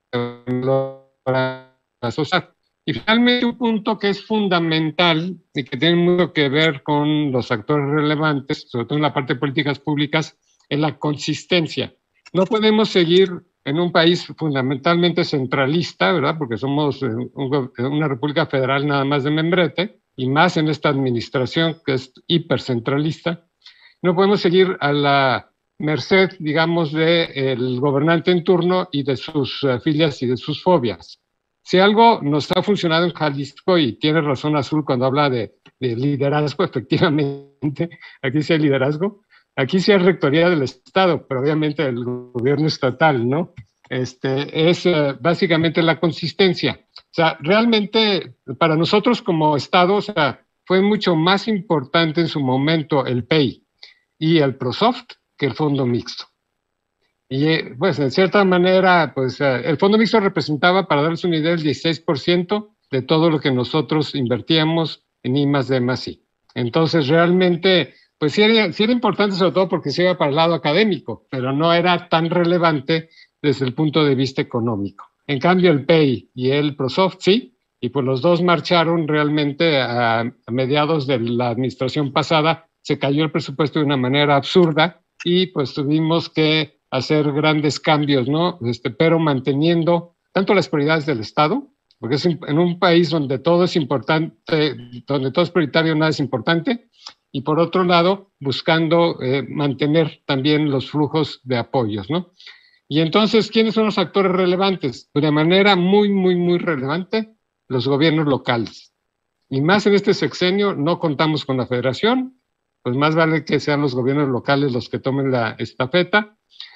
la sociedad. Y finalmente, un punto que es fundamental y que tiene mucho que ver con los actores relevantes, sobre todo en la parte de políticas públicas, es la consistencia. No podemos seguir en un país fundamentalmente centralista, ¿verdad? Porque somos una república federal nada más de membrete, y más en esta administración que es hipercentralista. No podemos seguir a la merced, digamos, del gobernante en turno y de sus filias y de sus fobias. Si algo nos ha funcionado en Jalisco, y tiene razón Azul cuando habla de liderazgo, efectivamente, aquí sí hay liderazgo, aquí sí hay rectoría del Estado, pero obviamente el gobierno estatal, ¿no? Es básicamente la consistencia. O sea, realmente para nosotros como Estado, o sea, fue mucho más importante en su momento el PEI y el ProSoft que el fondo mixto. Y pues en cierta manera, pues el fondo mixto representaba, para darles una idea, el 16% de todo lo que nosotros invertíamos en I+D+I. Entonces realmente, pues sí era importante, sobre todo porque se iba para el lado académico, pero no era tan relevante desde el punto de vista económico. En cambio, el PEI y el ProSoft sí, y pues los dos marcharon realmente a mediados de la administración pasada. Se cayó el presupuesto de una manera absurda y pues tuvimos que hacer grandes cambios, ¿no? Pero manteniendo tanto las prioridades del Estado, porque es en un país donde todo es importante, donde todo es prioritario, nada es importante, y por otro lado, buscando mantener también los flujos de apoyos, ¿no? Y entonces, ¿quiénes son los actores relevantes? Pues de manera muy, muy, muy relevante, los gobiernos locales. Y más en este sexenio, no contamos con la federación, pues más vale que sean los gobiernos locales los que tomen la estafeta.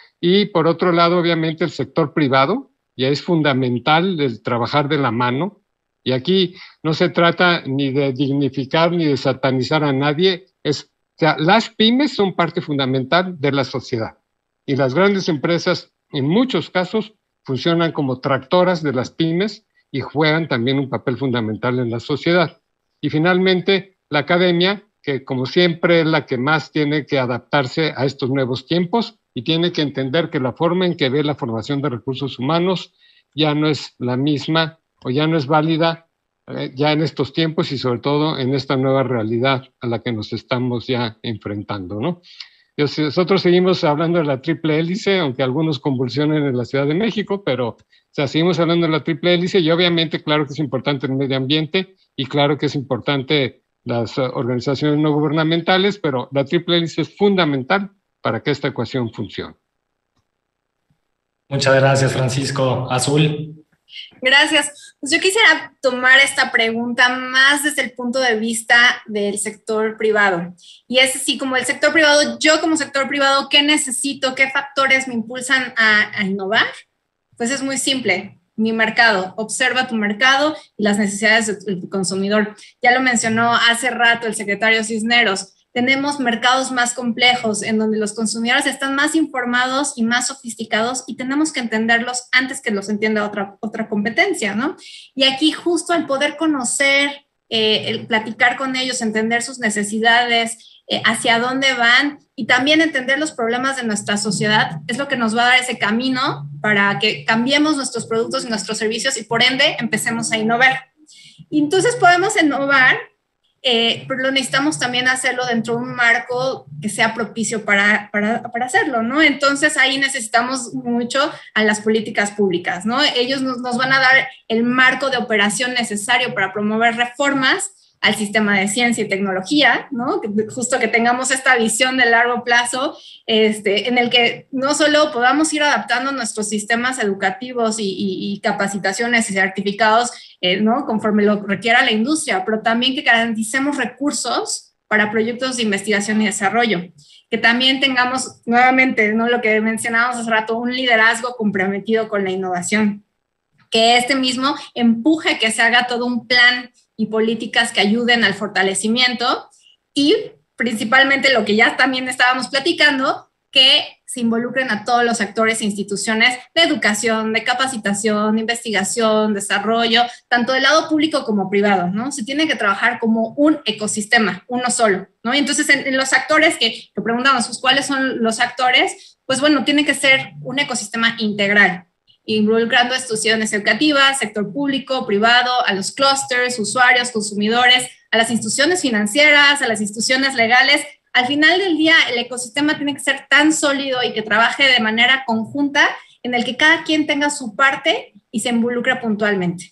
Y por otro lado, obviamente, el sector privado, ya es fundamental el trabajar de la mano. Y aquí no se trata ni de dignificar ni de satanizar a nadie. O sea, las pymes son parte fundamental de la sociedad. Y las grandes empresas, en muchos casos, funcionan como tractoras de las pymes y juegan también un papel fundamental en la sociedad. Y finalmente, la academia, que como siempre es la que más tiene que adaptarse a estos nuevos tiempos y tiene que entender que la forma en que ve la formación de recursos humanos ya no es la misma o ya no es válida ya en estos tiempos y sobre todo en esta nueva realidad a la que nos estamos ya enfrentando, ¿no? Nosotros seguimos hablando de la triple hélice, aunque algunos convulsionen en la Ciudad de México, pero o sea, seguimos hablando de la triple hélice y obviamente claro que es importante el medio ambiente y claro que es importante las organizaciones no gubernamentales, pero la triple hélice es fundamental para que esta ecuación funcione. Muchas gracias, Francisco. Azul. Gracias. Pues yo quisiera tomar esta pregunta más desde el punto de vista del sector privado. Y es así, como el sector privado, yo como sector privado, ¿qué necesito? ¿Qué factores me impulsan a innovar? Pues es muy simple. Mi mercado, observa tu mercado y las necesidades del consumidor. Ya lo mencionó hace rato el secretario Cisneros. Tenemos mercados más complejos en donde los consumidores están más informados y más sofisticados y tenemos que entenderlos antes que los entienda otra competencia, ¿no? Y aquí justo al poder conocer, el platicar con ellos, entender sus necesidades, hacia dónde van y también entender los problemas de nuestra sociedad es lo que nos va a dar ese camino para que cambiemos nuestros productos y nuestros servicios y por ende empecemos a innovar. Y entonces podemos innovar, pero lo necesitamos también hacerlo dentro de un marco que sea propicio para hacerlo, ¿no? Entonces ahí necesitamos mucho a las políticas públicas, ¿no? Ellos nos van a dar el marco de operación necesario para promover reformas al sistema de ciencia y tecnología, ¿no? Justo que tengamos esta visión de largo plazo, en el que no solo podamos ir adaptando nuestros sistemas educativos y capacitaciones y certificados, ¿no? Conforme lo requiera la industria, pero también que garanticemos recursos para proyectos de investigación y desarrollo, que también tengamos nuevamente, ¿no? Lo que mencionábamos hace rato, un liderazgo comprometido con la innovación, que mismo empuje que se haga todo un plan y políticas que ayuden al fortalecimiento y principalmente lo que ya también estábamos platicando, que se involucren a todos los actores e instituciones de educación, de capacitación, de investigación, desarrollo, tanto del lado público como privado, ¿no? Se tiene que trabajar como un ecosistema, uno solo, ¿no? Y entonces en los actores que preguntamos, pues, ¿cuáles son los actores? Pues bueno, tiene que ser un ecosistema integral, involucrando instituciones educativas, sector público, privado, a los clústeres, usuarios, consumidores, a las instituciones financieras, a las instituciones legales. Al final del día, el ecosistema tiene que ser tan sólido y que trabaje de manera conjunta en el que cada quien tenga su parte y se involucre puntualmente.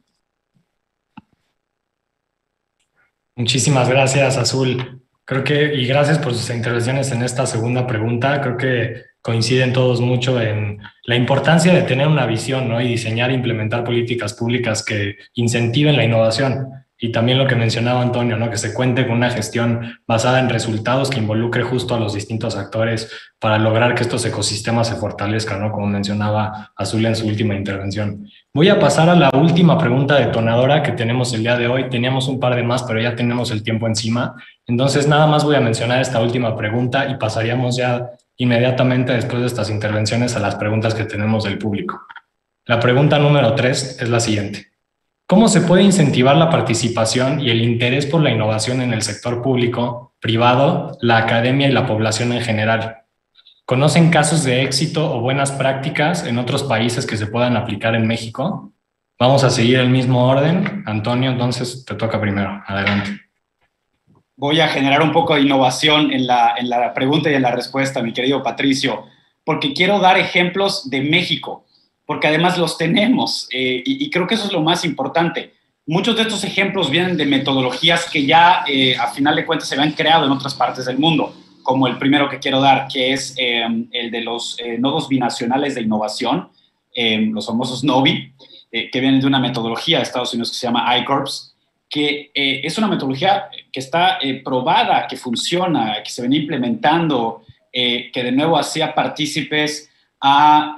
Muchísimas gracias, Azul. Y gracias por sus intervenciones en esta segunda pregunta. Creo que coinciden todos mucho en la importancia de tener una visión, ¿no? Y diseñar e implementar políticas públicas que incentiven la innovación. Y también lo que mencionaba Antonio, ¿no? Que se cuente con una gestión basada en resultados que involucre justo a los distintos actores para lograr que estos ecosistemas se fortalezcan, ¿no? Como mencionaba Azul en su última intervención. Voy a pasar a la última pregunta detonadora que tenemos el día de hoy. Teníamos un par de más, pero ya tenemos el tiempo encima. Entonces, nada más voy a mencionar esta última pregunta y pasaríamos ya inmediatamente después de estas intervenciones a las preguntas que tenemos del público. La pregunta número 3 es la siguiente. ¿Cómo se puede incentivar la participación y el interés por la innovación en el sector público, privado, la academia y la población en general? ¿Conocen casos de éxito o buenas prácticas en otros países que se puedan aplicar en México? Vamos a seguir el mismo orden. Antonio, entonces te toca primero. Adelante. Voy a generar un poco de innovación en la pregunta y en la respuesta, mi querido Patricio, porque quiero dar ejemplos de México, porque además los tenemos, y creo que eso es lo más importante. Muchos de estos ejemplos vienen de metodologías que ya, a final de cuentas, se habían creado en otras partes del mundo, como el primero que quiero dar, que es el de los nodos binacionales de innovación, los famosos NOBI, que vienen de una metodología de Estados Unidos que se llama I-Corps, que es una metodología que está probada, que funciona, que se viene implementando, que de nuevo hacía partícipes a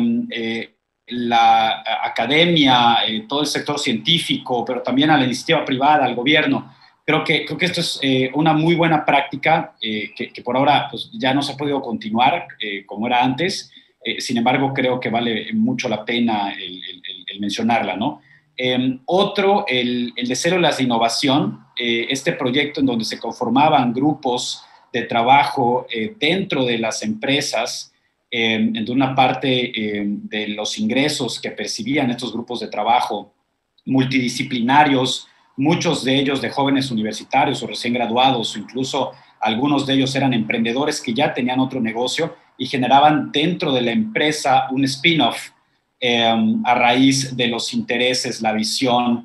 la academia, todo el sector científico, pero también a la iniciativa privada, al gobierno. Creo que esto es una muy buena práctica que por ahora pues, ya no se ha podido continuar como era antes. Sin embargo, creo que vale mucho la pena el mencionarla, ¿no? Otro, el de Células de Innovación, este proyecto en donde se conformaban grupos de trabajo dentro de las empresas, en una parte de los ingresos que percibían estos grupos de trabajo multidisciplinarios, muchos de ellos de jóvenes universitarios o recién graduados, o incluso algunos de ellos eran emprendedores que ya tenían otro negocio y generaban dentro de la empresa un spin-off a raíz de los intereses, la visión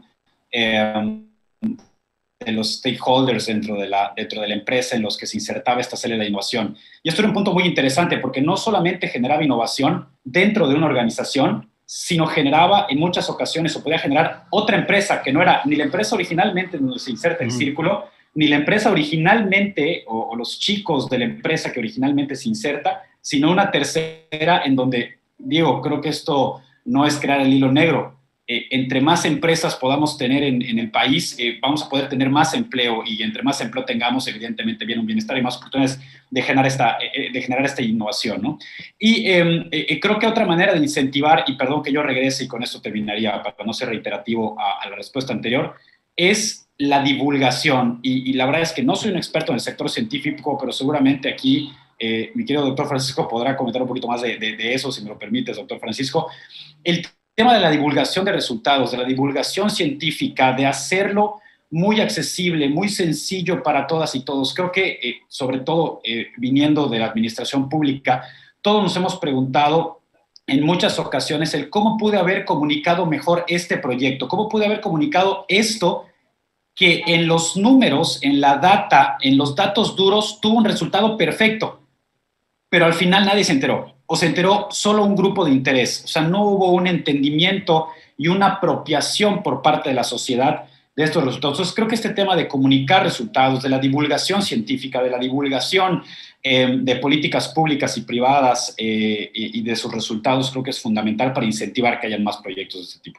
de los stakeholders dentro de la empresa en los que se insertaba esta célula de innovación. Y esto era un punto muy interesante porque no solamente generaba innovación dentro de una organización, sino generaba en muchas ocasiones o podía generar otra empresa que no era ni la empresa originalmente donde se inserta el círculo, ni la empresa originalmente o los chicos de la empresa que originalmente se inserta, sino una tercera en donde, Diego, creo que esto no es crear el hilo negro. Entre más empresas podamos tener en el país, vamos a poder tener más empleo y entre más empleo tengamos, evidentemente viene un bienestar y más oportunidades de generar esta innovación, ¿no? Y creo que otra manera de incentivar, y perdón que yo regrese y con esto terminaría para no ser reiterativo a la respuesta anterior, es la divulgación. Y la verdad es que no soy un experto en el sector científico, pero seguramente aquí mi querido doctor Francisco podrá comentar un poquito más de eso, si me lo permites, doctor Francisco. El tema de la divulgación de resultados, de la divulgación científica, de hacerlo muy accesible, muy sencillo para todas y todos. Creo que, sobre todo, viniendo de la administración pública, todos nos hemos preguntado en muchas ocasiones el cómo pude haber comunicado mejor este proyecto, cómo pude haber comunicado esto que en los números, en la data, en los datos duros, tuvo un resultado perfecto, pero al final nadie se enteró, o se enteró solo un grupo de interés. O sea, no hubo un entendimiento y una apropiación por parte de la sociedad de estos resultados. Entonces, creo que este tema de comunicar resultados, de la divulgación científica, de la divulgación de políticas públicas y privadas y de sus resultados, creo que es fundamental para incentivar que hayan más proyectos de este tipo.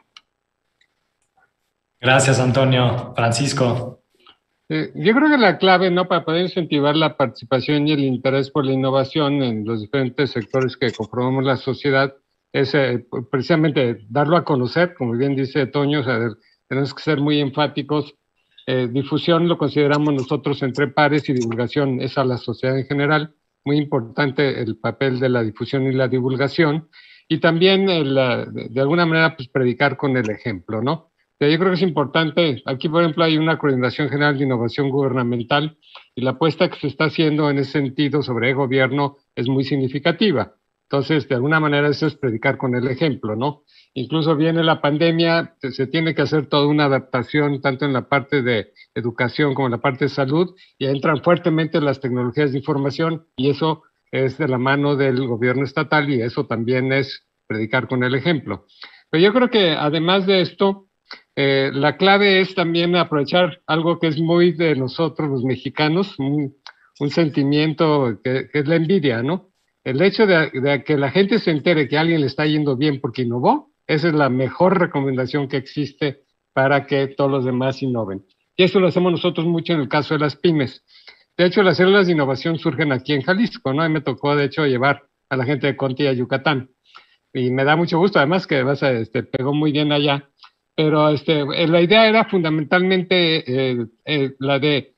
Gracias, Antonio. Francisco. Yo creo que la clave, ¿no?, para poder incentivar la participación y el interés por la innovación en los diferentes sectores que conformamos la sociedad es precisamente darlo a conocer, como bien dice Toño. O sea, tenemos que ser muy enfáticos. Difusión lo consideramos nosotros entre pares y divulgación es a la sociedad en general. Muy importante el papel de la difusión y la divulgación. Y también, de alguna manera, pues predicar con el ejemplo, ¿no? Yo creo que es importante. Aquí, por ejemplo, hay una Coordinación General de Innovación Gubernamental y la apuesta que se está haciendo en ese sentido sobre gobierno es muy significativa. Entonces, de alguna manera, eso es predicar con el ejemplo, ¿no? Incluso viene la pandemia, se tiene que hacer toda una adaptación, tanto en la parte de educación como en la parte de salud, y entran fuertemente las tecnologías de información, y eso es de la mano del gobierno estatal, y eso también es predicar con el ejemplo. Pero yo creo que además de esto, la clave es también aprovechar algo que es muy de nosotros los mexicanos, un sentimiento que es la envidia, ¿no? El hecho de que la gente se entere que a alguien le está yendo bien porque innovó, esa es la mejor recomendación que existe para que todos los demás innoven. Y eso lo hacemos nosotros mucho en el caso de las pymes. De hecho, las células de innovación surgen aquí en Jalisco, ¿no? A mí me tocó, de hecho, llevar a la gente de Conti a Yucatán. Y me da mucho gusto, además, que pegó muy bien allá. Pero la idea era fundamentalmente la de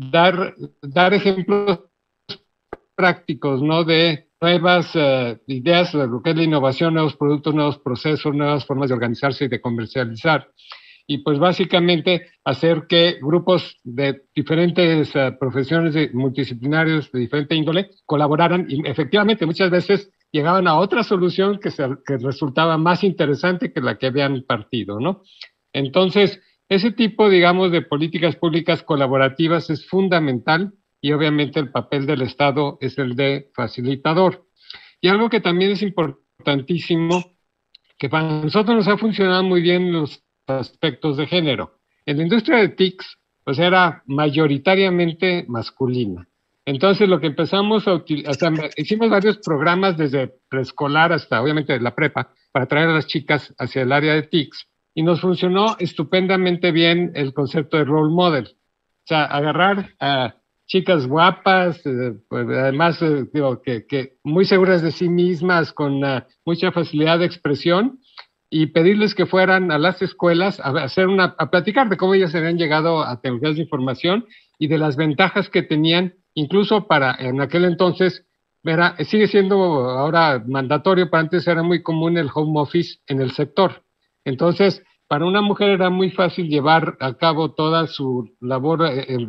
dar ejemplos prácticos, ¿no?, de nuevas ideas de lo que es la innovación, nuevos productos, nuevos procesos, nuevas formas de organizarse y de comercializar. Y pues básicamente hacer que grupos de diferentes profesiones multidisciplinarios de diferente índole colaboraran y efectivamente muchas veces llegaban a otra solución que resultaba más interesante que la que habían partido, ¿no? Entonces, ese tipo, digamos, de políticas públicas colaborativas es fundamental, y obviamente el papel del Estado es el de facilitador. Y algo que también es importantísimo, que para nosotros nos ha funcionado muy bien los aspectos de género. En la industria de TICs, pues era mayoritariamente masculina. Entonces lo que empezamos a utilizar, hicimos varios programas desde preescolar hasta obviamente la prepa, para traer a las chicas hacia el área de TICs, y nos funcionó estupendamente bien el concepto de role model. O sea, agarrar a chicas guapas, pues además digo, que muy seguras de sí mismas, con mucha facilidad de expresión, y pedirles que fueran a las escuelas a platicar de cómo ellas habían llegado a tecnologías de información y de las ventajas que tenían, incluso en aquel entonces, sigue siendo ahora mandatorio, pero antes era muy común el home office en el sector. Entonces, para una mujer era muy fácil llevar a cabo toda su labor,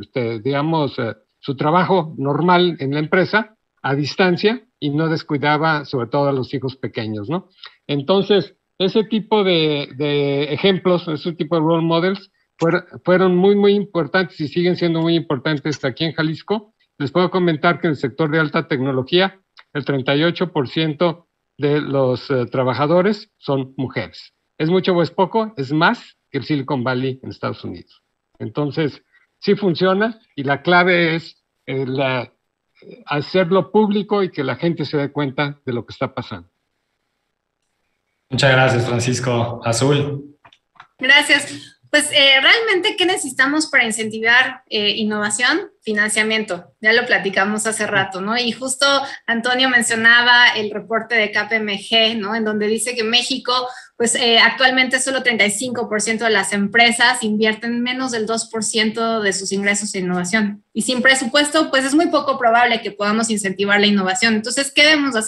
su trabajo normal en la empresa a distancia, y no descuidaba sobre todo a los hijos pequeños, ¿no? Entonces, ese tipo de ejemplos, ese tipo de role models fueron muy, muy importantes y siguen siendo muy importantes aquí en Jalisco. Les puedo comentar que en el sector de alta tecnología, el 38% de los trabajadores son mujeres. ¿Es mucho o es poco? Es más que el Silicon Valley en Estados Unidos. Entonces, sí funciona, y la clave es hacerlo público y que la gente se dé cuenta de lo que está pasando. Muchas gracias, Francisco. Azul. Gracias. Pues realmente, ¿qué necesitamos para incentivar innovación? Financiamiento. Ya lo platicamos hace rato, ¿no? Y justo Antonio mencionaba el reporte de KPMG, ¿no? En donde dice que México, pues actualmente solo 35% de las empresas invierten menos del 2% de sus ingresos en innovación. Y sin presupuesto, pues es muy poco probable que podamos incentivar la innovación. Entonces, ¿qué debemos hacer?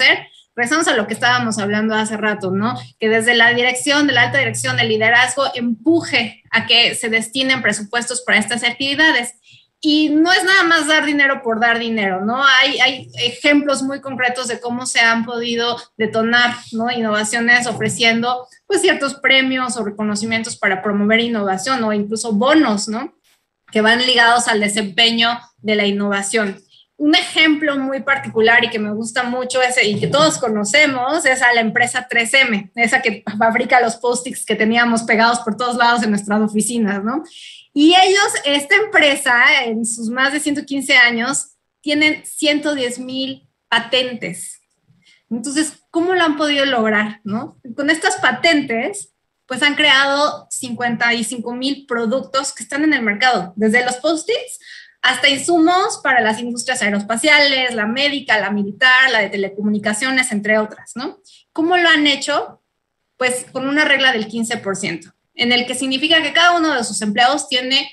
regresamos a lo que estábamos hablando hace rato, ¿no? Que desde la dirección, de la alta dirección, el liderazgo empuje a que se destinen presupuestos para estas actividades. Y no es nada más dar dinero por dar dinero, ¿no? Hay ejemplos muy concretos de cómo se han podido detonar, ¿no?, innovaciones ofreciendo pues ciertos premios o reconocimientos para promover innovación o incluso bonos, ¿no?, que van ligados al desempeño de la innovación. Un ejemplo muy particular y que me gusta mucho y que todos conocemos es a la empresa 3M, esa que fabrica los post-its que teníamos pegados por todos lados en nuestras oficinas, ¿no? Y ellos, esta empresa, en sus más de 115 años, tienen 110,000 patentes. Entonces, ¿cómo lo han podido lograr, no? Con estas patentes, pues han creado 55,000 productos que están en el mercado, desde los post-its hasta insumos para las industrias aeroespaciales, la médica, la militar, la de telecomunicaciones, entre otras, ¿no? ¿Cómo lo han hecho? Pues con una regla del 15%. En el que significa que cada uno de sus empleados tiene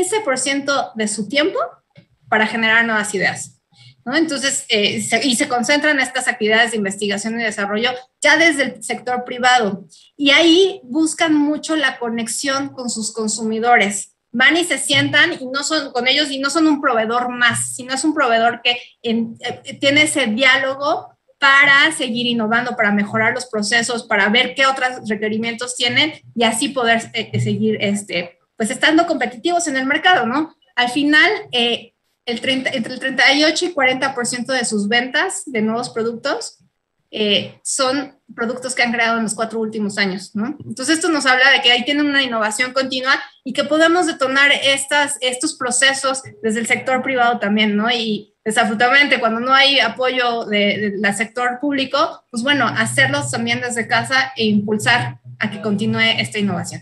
15% de su tiempo para generar nuevas ideas, ¿no? Entonces, y se concentran en estas actividades de investigación y desarrollo ya desde el sector privado. Y ahí buscan mucho la conexión con sus consumidores. Van y se sientan y no son con ellos y no son un proveedor más, sino es un proveedor que tiene ese diálogo para seguir innovando, para mejorar los procesos, para ver qué otros requerimientos tienen y así poder seguir pues estando competitivos en el mercado, ¿no? Al final, entre el 38 y 40% de sus ventas de nuevos productos son productos que han creado en los 4 últimos años, ¿no? Entonces esto nos habla de que ahí tienen una innovación continua y que podemos detonar estos procesos desde el sector privado también, ¿no? Y desafortunadamente cuando no hay apoyo del sector público, pues bueno, hacerlos también desde casa e impulsar a que continúe esta innovación.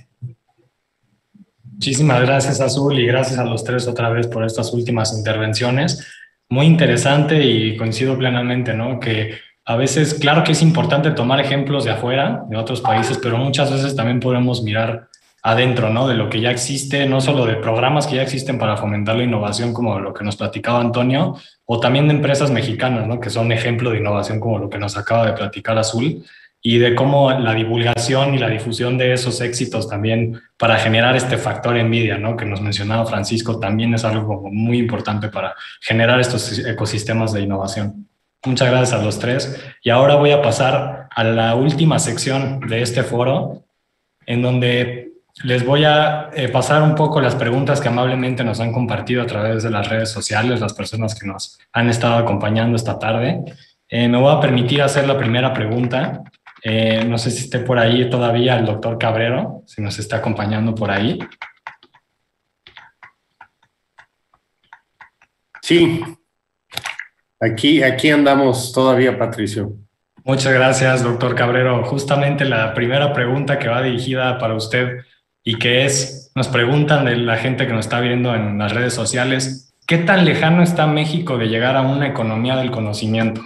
Muchísimas gracias, Azul, y gracias a los tres otra vez por estas últimas intervenciones. Muy interesante y coincido plenamente, ¿no? Que a veces, claro que es importante tomar ejemplos de afuera, de otros países, pero muchas veces también podemos mirar adentro, ¿no? De lo que ya existe, no solo de programas que ya existen para fomentar la innovación, como lo que nos platicaba Antonio, o también de empresas mexicanas, ¿no? Que son ejemplo de innovación, como lo que nos acaba de platicar Azul, y de cómo la divulgación y la difusión de esos éxitos también para generar este factor envidia, ¿no? Que nos mencionaba Francisco, también es algo muy importante para generar estos ecosistemas de innovación. Muchas gracias a los tres. Y ahora voy a pasar a la última sección de este foro, en donde les voy a pasar un poco las preguntas que amablemente nos han compartido a través de las redes sociales, las personas que nos han estado acompañando esta tarde. Me voy a permitir hacer la primera pregunta. No sé si esté por ahí todavía el doctor Cabrero, si nos está acompañando por ahí. Sí, aquí andamos todavía, Patricio. Muchas gracias, doctor Cabrero. Justamente la primera pregunta que va dirigida para usted y que nos preguntan de la gente que nos está viendo en las redes sociales, ¿qué tan lejano está México de llegar a una economía del conocimiento?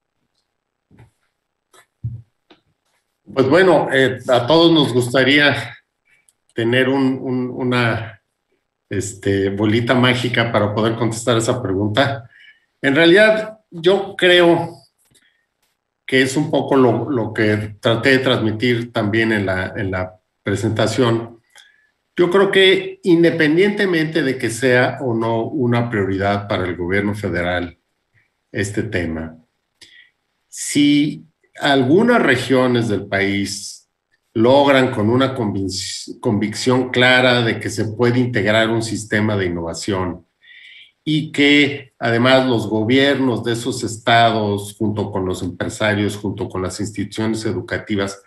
Pues bueno, a todos nos gustaría tener una bolita mágica para poder contestar esa pregunta. En realidad, yo creo que es un poco lo que traté de transmitir también en la presentación. Yo creo que independientemente de que sea o no una prioridad para el gobierno federal este tema, si algunas regiones del país logran con una convicción clara de que se puede integrar un sistema de innovación y que además los gobiernos de esos estados, junto con los empresarios, junto con las instituciones educativas,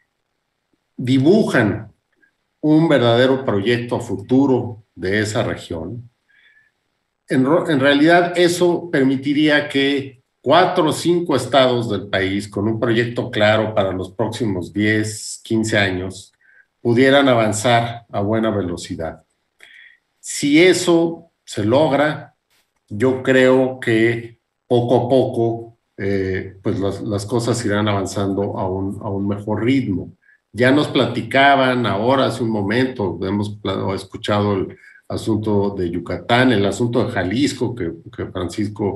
dibujan un verdadero proyecto a futuro de esa región, en realidad eso permitiría que 4 o 5 estados del país con un proyecto claro para los próximos 10, 15 años pudieran avanzar a buena velocidad. Si eso se logra, yo creo que poco a poco pues las cosas irán avanzando a un mejor ritmo. Ya nos platicaban ahora hace un momento, hemos escuchado el asunto de Yucatán, el asunto de Jalisco que Francisco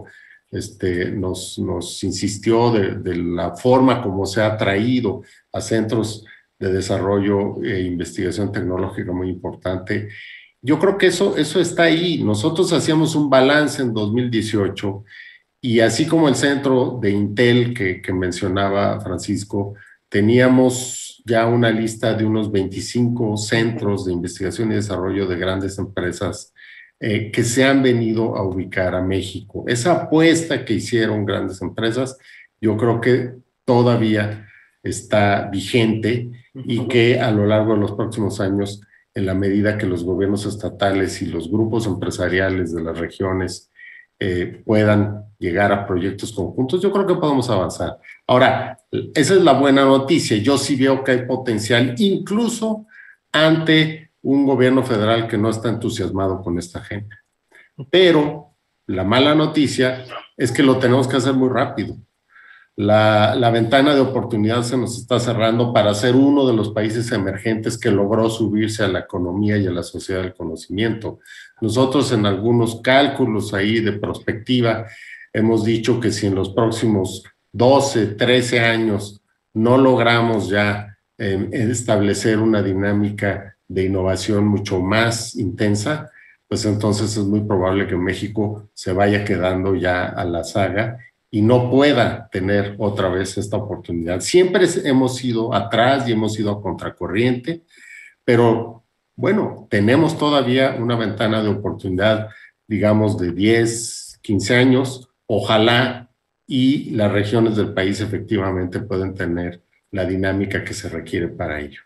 nos insistió de la forma como se ha traído a centros de desarrollo e investigación tecnológica muy importante. Yo creo que eso está ahí. Nosotros hacíamos un balance en 2018 y así como el centro de Intel que mencionaba Francisco, teníamos ya una lista de unos 25 centros de investigación y desarrollo de grandes empresas que se han venido a ubicar a México. Esa apuesta que hicieron grandes empresas, yo creo que todavía está vigente y que a lo largo de los próximos años, en la medida que los gobiernos estatales y los grupos empresariales de las regiones puedan llegar a proyectos conjuntos, yo creo que podemos avanzar. Ahora, esa es la buena noticia. Yo sí veo que hay potencial, incluso ante un gobierno federal que no está entusiasmado con esta agenda. Pero la mala noticia es que lo tenemos que hacer muy rápido. La ventana de oportunidad se nos está cerrando para ser uno de los países emergentes que logró subirse a la economía y a la sociedad del conocimiento. Nosotros en algunos cálculos ahí de prospectiva hemos dicho que si en los próximos 12, 13 años no logramos ya establecer una dinámica de innovación mucho más intensa, pues entonces es muy probable que México se vaya quedando ya a la saga y no pueda tener otra vez esta oportunidad. Siempre hemos ido atrás y hemos ido a contracorriente, pero bueno, tenemos todavía una ventana de oportunidad, digamos, de 10, 15 años, ojalá, y las regiones del país efectivamente pueden tener la dinámica que se requiere para ello.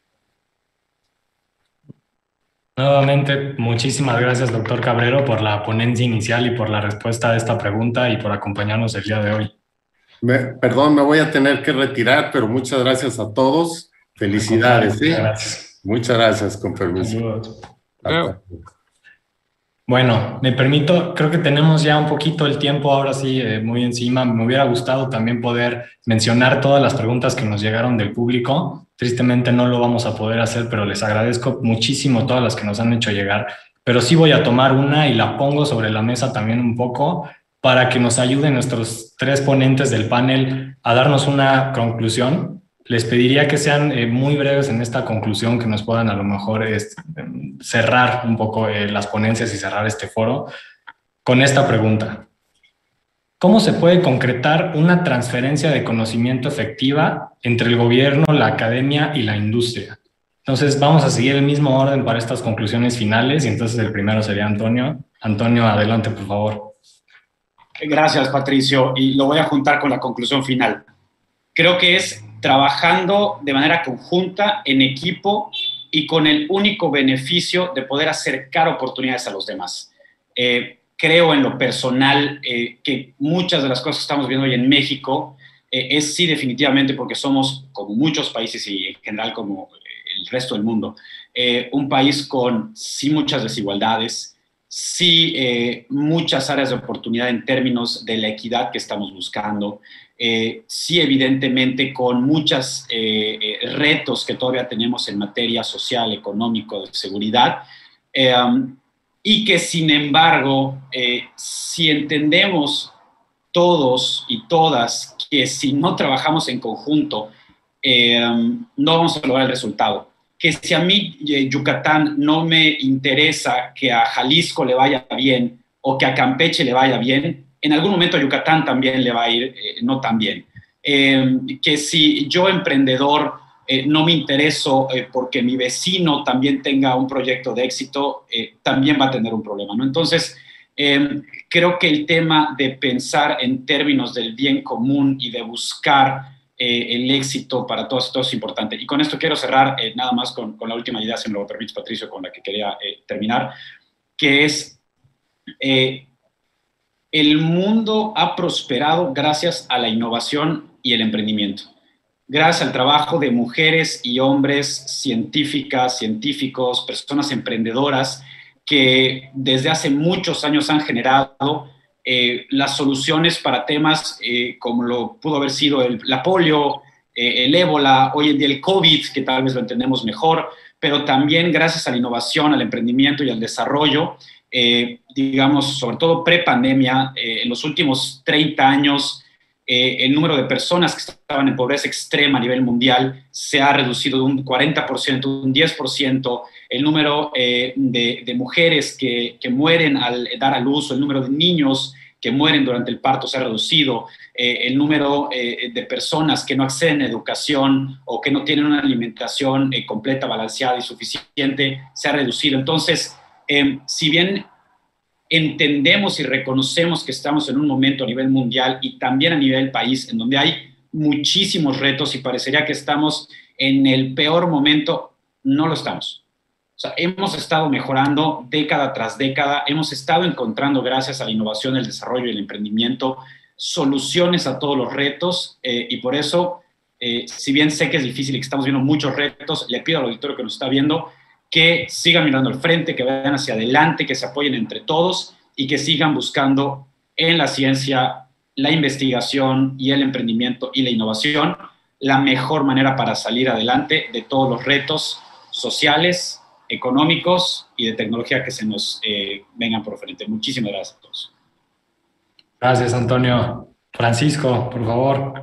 Nuevamente, muchísimas gracias, doctor Cabrero, por la ponencia inicial y por la respuesta a esta pregunta y por acompañarnos el día de hoy. Perdón, me voy a tener que retirar, pero muchas gracias a todos. Felicidades. Gracias. Muchas gracias, con permiso. Bueno, me permito, creo que tenemos ya un poquito el tiempo ahora sí muy encima. Me hubiera gustado también poder mencionar todas las preguntas que nos llegaron del público. Tristemente no lo vamos a poder hacer, pero les agradezco muchísimo todas las que nos han hecho llegar. Pero sí voy a tomar una y la pongo sobre la mesa también un poco para que nos ayuden nuestros tres ponentes del panel a darnos una conclusión. Les pediría que sean muy breves en esta conclusión, que nos puedan a lo mejor cerrar un poco las ponencias y cerrar este foro con esta pregunta. ¿Cómo se puede concretar una transferencia de conocimiento efectiva entre el gobierno, la academia y la industria? Entonces vamos a seguir el mismo orden para estas conclusiones finales y entonces el primero sería Antonio. Antonio, adelante, por favor. Gracias, Patricio, y lo voy a juntar con la conclusión final. Creo que es trabajando de manera conjunta, en equipo y con el único beneficio de poder acercar oportunidades a los demás. Creo en lo personal que muchas de las cosas que estamos viendo hoy en México es sí definitivamente porque somos, como muchos países y en general como el resto del mundo, un país con sí muchas desigualdades, sí muchas áreas de oportunidad en términos de la equidad que estamos buscando, sí evidentemente con muchos retos que todavía tenemos en materia social, económico, de seguridad, y que sin embargo, si entendemos todos y todas que si no trabajamos en conjunto, no vamos a lograr el resultado. Que si a mí Yucatán no me interesa que a Jalisco le vaya bien o que a Campeche le vaya bien, en algún momento a Yucatán también le va a ir no tan bien. Que si yo emprendedor no me intereso porque mi vecino también tenga un proyecto de éxito, también va a tener un problema, ¿no? Entonces, creo que el tema de pensar en términos del bien común y de buscar el éxito para todos es importante. Y con esto quiero cerrar nada más con la última idea, si me lo permites, Patricio, con la que quería terminar, que es el mundo ha prosperado gracias a la innovación y el emprendimiento. Gracias al trabajo de mujeres y hombres científicas, científicos, personas emprendedoras que desde hace muchos años han generado las soluciones para temas como lo pudo haber sido la polio, el ébola, hoy en día el COVID, que tal vez lo entendemos mejor, pero también gracias a la innovación, al emprendimiento y al desarrollo, digamos, sobre todo pre-pandemia, en los últimos 30 años, el número de personas que estaban en pobreza extrema a nivel mundial se ha reducido de un 40%, un 10%. El número de mujeres que mueren al dar a luz, o el número de niños que mueren durante el parto se ha reducido. El número de personas que no acceden a educación o que no tienen una alimentación completa, balanceada y suficiente se ha reducido. Entonces, si bien entendemos y reconocemos que estamos en un momento a nivel mundial y también a nivel país en donde hay muchísimos retos y parecería que estamos en el peor momento, no lo estamos. O sea, hemos estado mejorando década tras década, hemos estado encontrando, gracias a la innovación, el desarrollo y el emprendimiento, soluciones a todos los retos, y por eso, si bien sé que es difícil y que estamos viendo muchos retos, le pido al auditorio que nos está viendo que sigan mirando al frente, que vayan hacia adelante, que se apoyen entre todos y que sigan buscando en la ciencia, la investigación y el emprendimiento y la innovación la mejor manera para salir adelante de todos los retos sociales, económicos y de tecnología que se nos vengan por frente. Muchísimas gracias a todos. Gracias, Antonio. Francisco, por favor.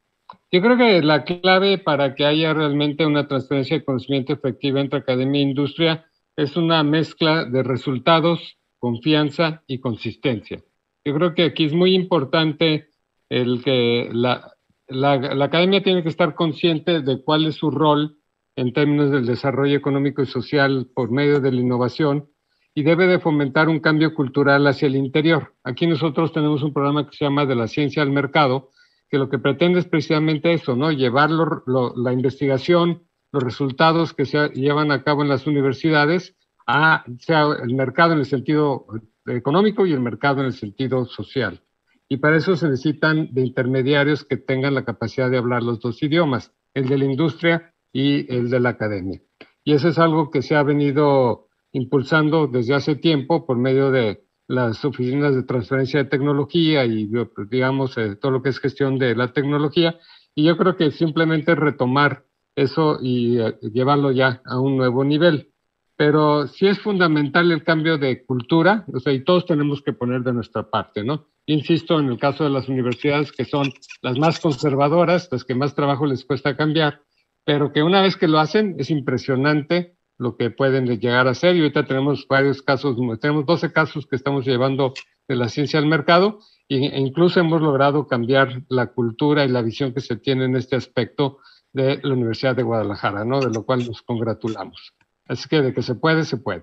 Yo creo que la clave para que haya realmente una transferencia de conocimiento efectiva entre academia e industria es una mezcla de resultados, confianza y consistencia. Yo creo que aquí es muy importante el que la academia tiene que estar consciente de cuál es su rol en términos del desarrollo económico y social por medio de la innovación, y debe de fomentar un cambio cultural hacia el interior. Aquí nosotros tenemos un programa que se llama De la Ciencia al Mercado, que lo que pretende es precisamente eso, ¿no? Llevar la investigación, los resultados que se llevan a cabo en las universidades sea el mercado en el sentido económico y el mercado en el sentido social. Y para eso se necesitan de intermediarios que tengan la capacidad de hablar los dos idiomas, el de la industria y el de la academia. Y eso es algo que se ha venido impulsando desde hace tiempo por medio de las oficinas de transferencia de tecnología y, digamos, todo lo que es gestión de la tecnología. Y yo creo que simplemente retomar eso y llevarlo ya a un nuevo nivel. Pero sí es fundamental el cambio de cultura, o sea, y todos tenemos que poner de nuestra parte, ¿no? Insisto, en el caso de las universidades, que son las más conservadoras, las que más trabajo les cuesta cambiar, pero que una vez que lo hacen es impresionante lo que pueden llegar a hacer. Y ahorita tenemos varios casos, tenemos 12 casos que estamos llevando de la ciencia al mercado, e incluso hemos logrado cambiar la cultura y la visión que se tiene en este aspecto de la Universidad de Guadalajara, ¿no? De lo cual nos congratulamos. Así que de que se puede, se puede.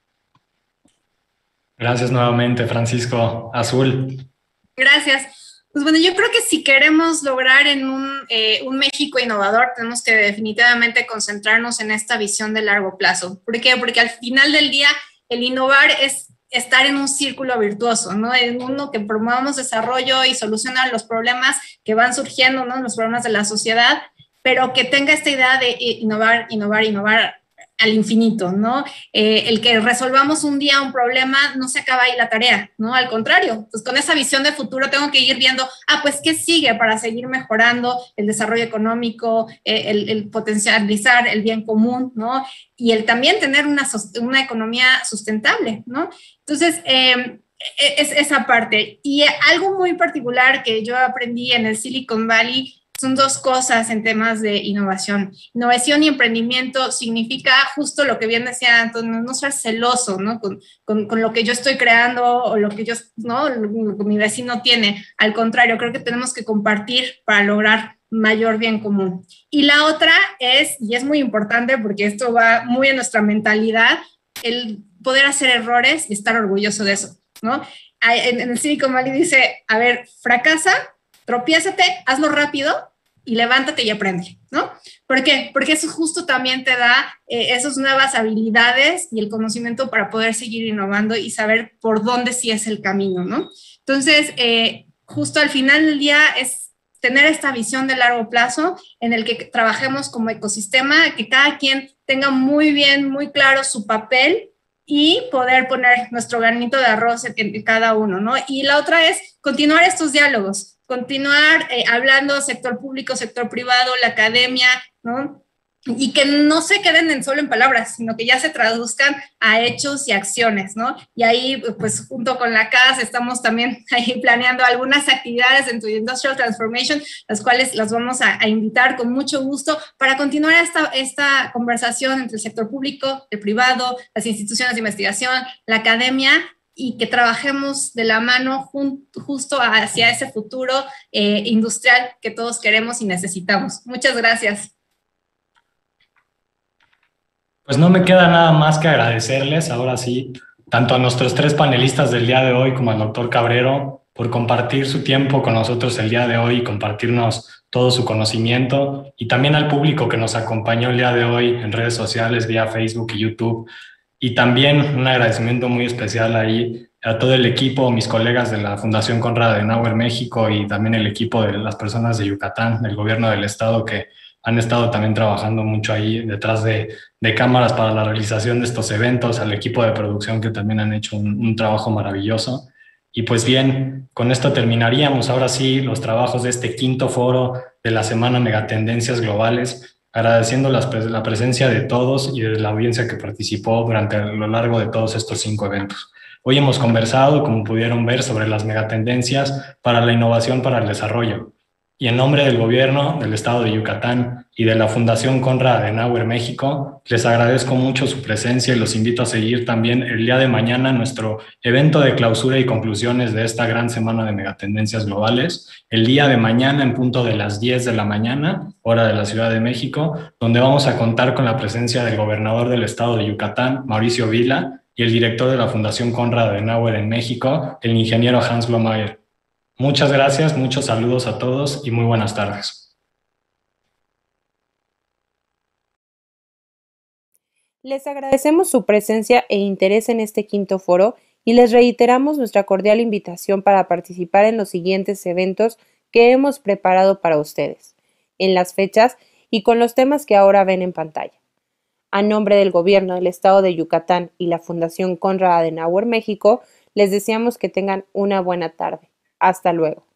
Gracias nuevamente, Francisco. Azul. Gracias. Pues bueno, yo creo que si queremos lograr en un México innovador, tenemos que definitivamente concentrarnos en esta visión de largo plazo. ¿Por qué? Porque al final del día, el innovar es estar en un círculo virtuoso, ¿no? En uno que promovamos desarrollo y solucionar los problemas que van surgiendo, ¿no? Los problemas de la sociedad, pero que tenga esta idea de innovar al infinito, ¿no? El que resolvamos un día un problema no se acaba ahí la tarea, ¿no? Al contrario, pues con esa visión de futuro tengo que ir viendo, pues, ¿qué sigue para seguir mejorando el desarrollo económico, el potencializar el bien común, ¿no? Y el también tener una economía sustentable, ¿no? Entonces, es esa parte. Y algo muy particular que yo aprendí en el Silicon Valley son dos cosas en temas de innovación. Innovación y emprendimiento significa justo lo que bien decía Antonio, no ser celoso, ¿no? Con lo que yo estoy creando o lo que yo, ¿no? Lo que mi vecino tiene. Al contrario, creo que tenemos que compartir para lograr mayor bien común. Y la otra es, y es muy importante porque esto va muy en nuestra mentalidad, el poder hacer errores y estar orgulloso de eso, ¿no? En el Silicon Valley dice, a ver, fracasa, tropiézate, hazlo rápido y levántate y aprende, ¿no? ¿Por qué? Porque eso justo también te da esas nuevas habilidades y el conocimiento para poder seguir innovando y saber por dónde sí es el camino, ¿no? Entonces, justo al final del día es tener esta visión de largo plazo en el que trabajemos como ecosistema, que cada quien tenga muy bien, muy claro su papel y poder poner nuestro granito de arroz en cada uno, ¿no? Y la otra es continuar estos diálogos, continuar hablando sector público, sector privado, la academia, ¿no? y que no se queden solo en palabras, sino que ya se traduzcan a hechos y acciones, ¿no? Y ahí, pues, junto con la CAS, estamos también ahí planeando algunas actividades dentro de Industrial Transformation, las cuales las vamos a invitar con mucho gusto para continuar esta conversación entre el sector público, el privado, las instituciones de investigación, la academia, y que trabajemos de la mano justo hacia ese futuro industrial que todos queremos y necesitamos. Muchas gracias. Pues no me queda nada más que agradecerles, ahora sí, tanto a nuestros 3 panelistas del día de hoy como al doctor Cabrero, por compartir su tiempo con nosotros el día de hoy y compartirnos todo su conocimiento, y también al público que nos acompañó el día de hoy en redes sociales, vía Facebook y YouTube. Y también un agradecimiento muy especial ahí a todo el equipo, mis colegas de la Fundación Konrad Adenauer México y también el equipo de las personas de Yucatán, del gobierno del estado, que han estado también trabajando mucho ahí detrás de cámaras para la realización de estos eventos, al equipo de producción que también han hecho un trabajo maravilloso. Y pues bien, con esto terminaríamos ahora sí los trabajos de este 5º foro de la Semana Megatendencias Globales, agradeciendo la presencia de todos y de la audiencia que participó durante a lo largo de todos estos 5 eventos. Hoy hemos conversado, como pudieron ver, sobre las megatendencias para la innovación para el desarrollo. Y en nombre del gobierno del estado de Yucatán y de la Fundación Konrad Adenauer México, les agradezco mucho su presencia y los invito a seguir también el día de mañana nuestro evento de clausura y conclusiones de esta gran semana de megatendencias globales, el día de mañana en punto de las 10 de la mañana, hora de la Ciudad de México, donde vamos a contar con la presencia del gobernador del estado de Yucatán, Mauricio Vila, y el director de la Fundación Konrad Adenauer en México, el ingeniero Hans Blomayer. Muchas gracias, muchos saludos a todos y muy buenas tardes. Les agradecemos su presencia e interés en este 5º foro y les reiteramos nuestra cordial invitación para participar en los siguientes eventos que hemos preparado para ustedes, en las fechas y con los temas que ahora ven en pantalla. A nombre del Gobierno del Estado de Yucatán y la Fundación Konrad Adenauer México, les deseamos que tengan una buena tarde. Hasta luego.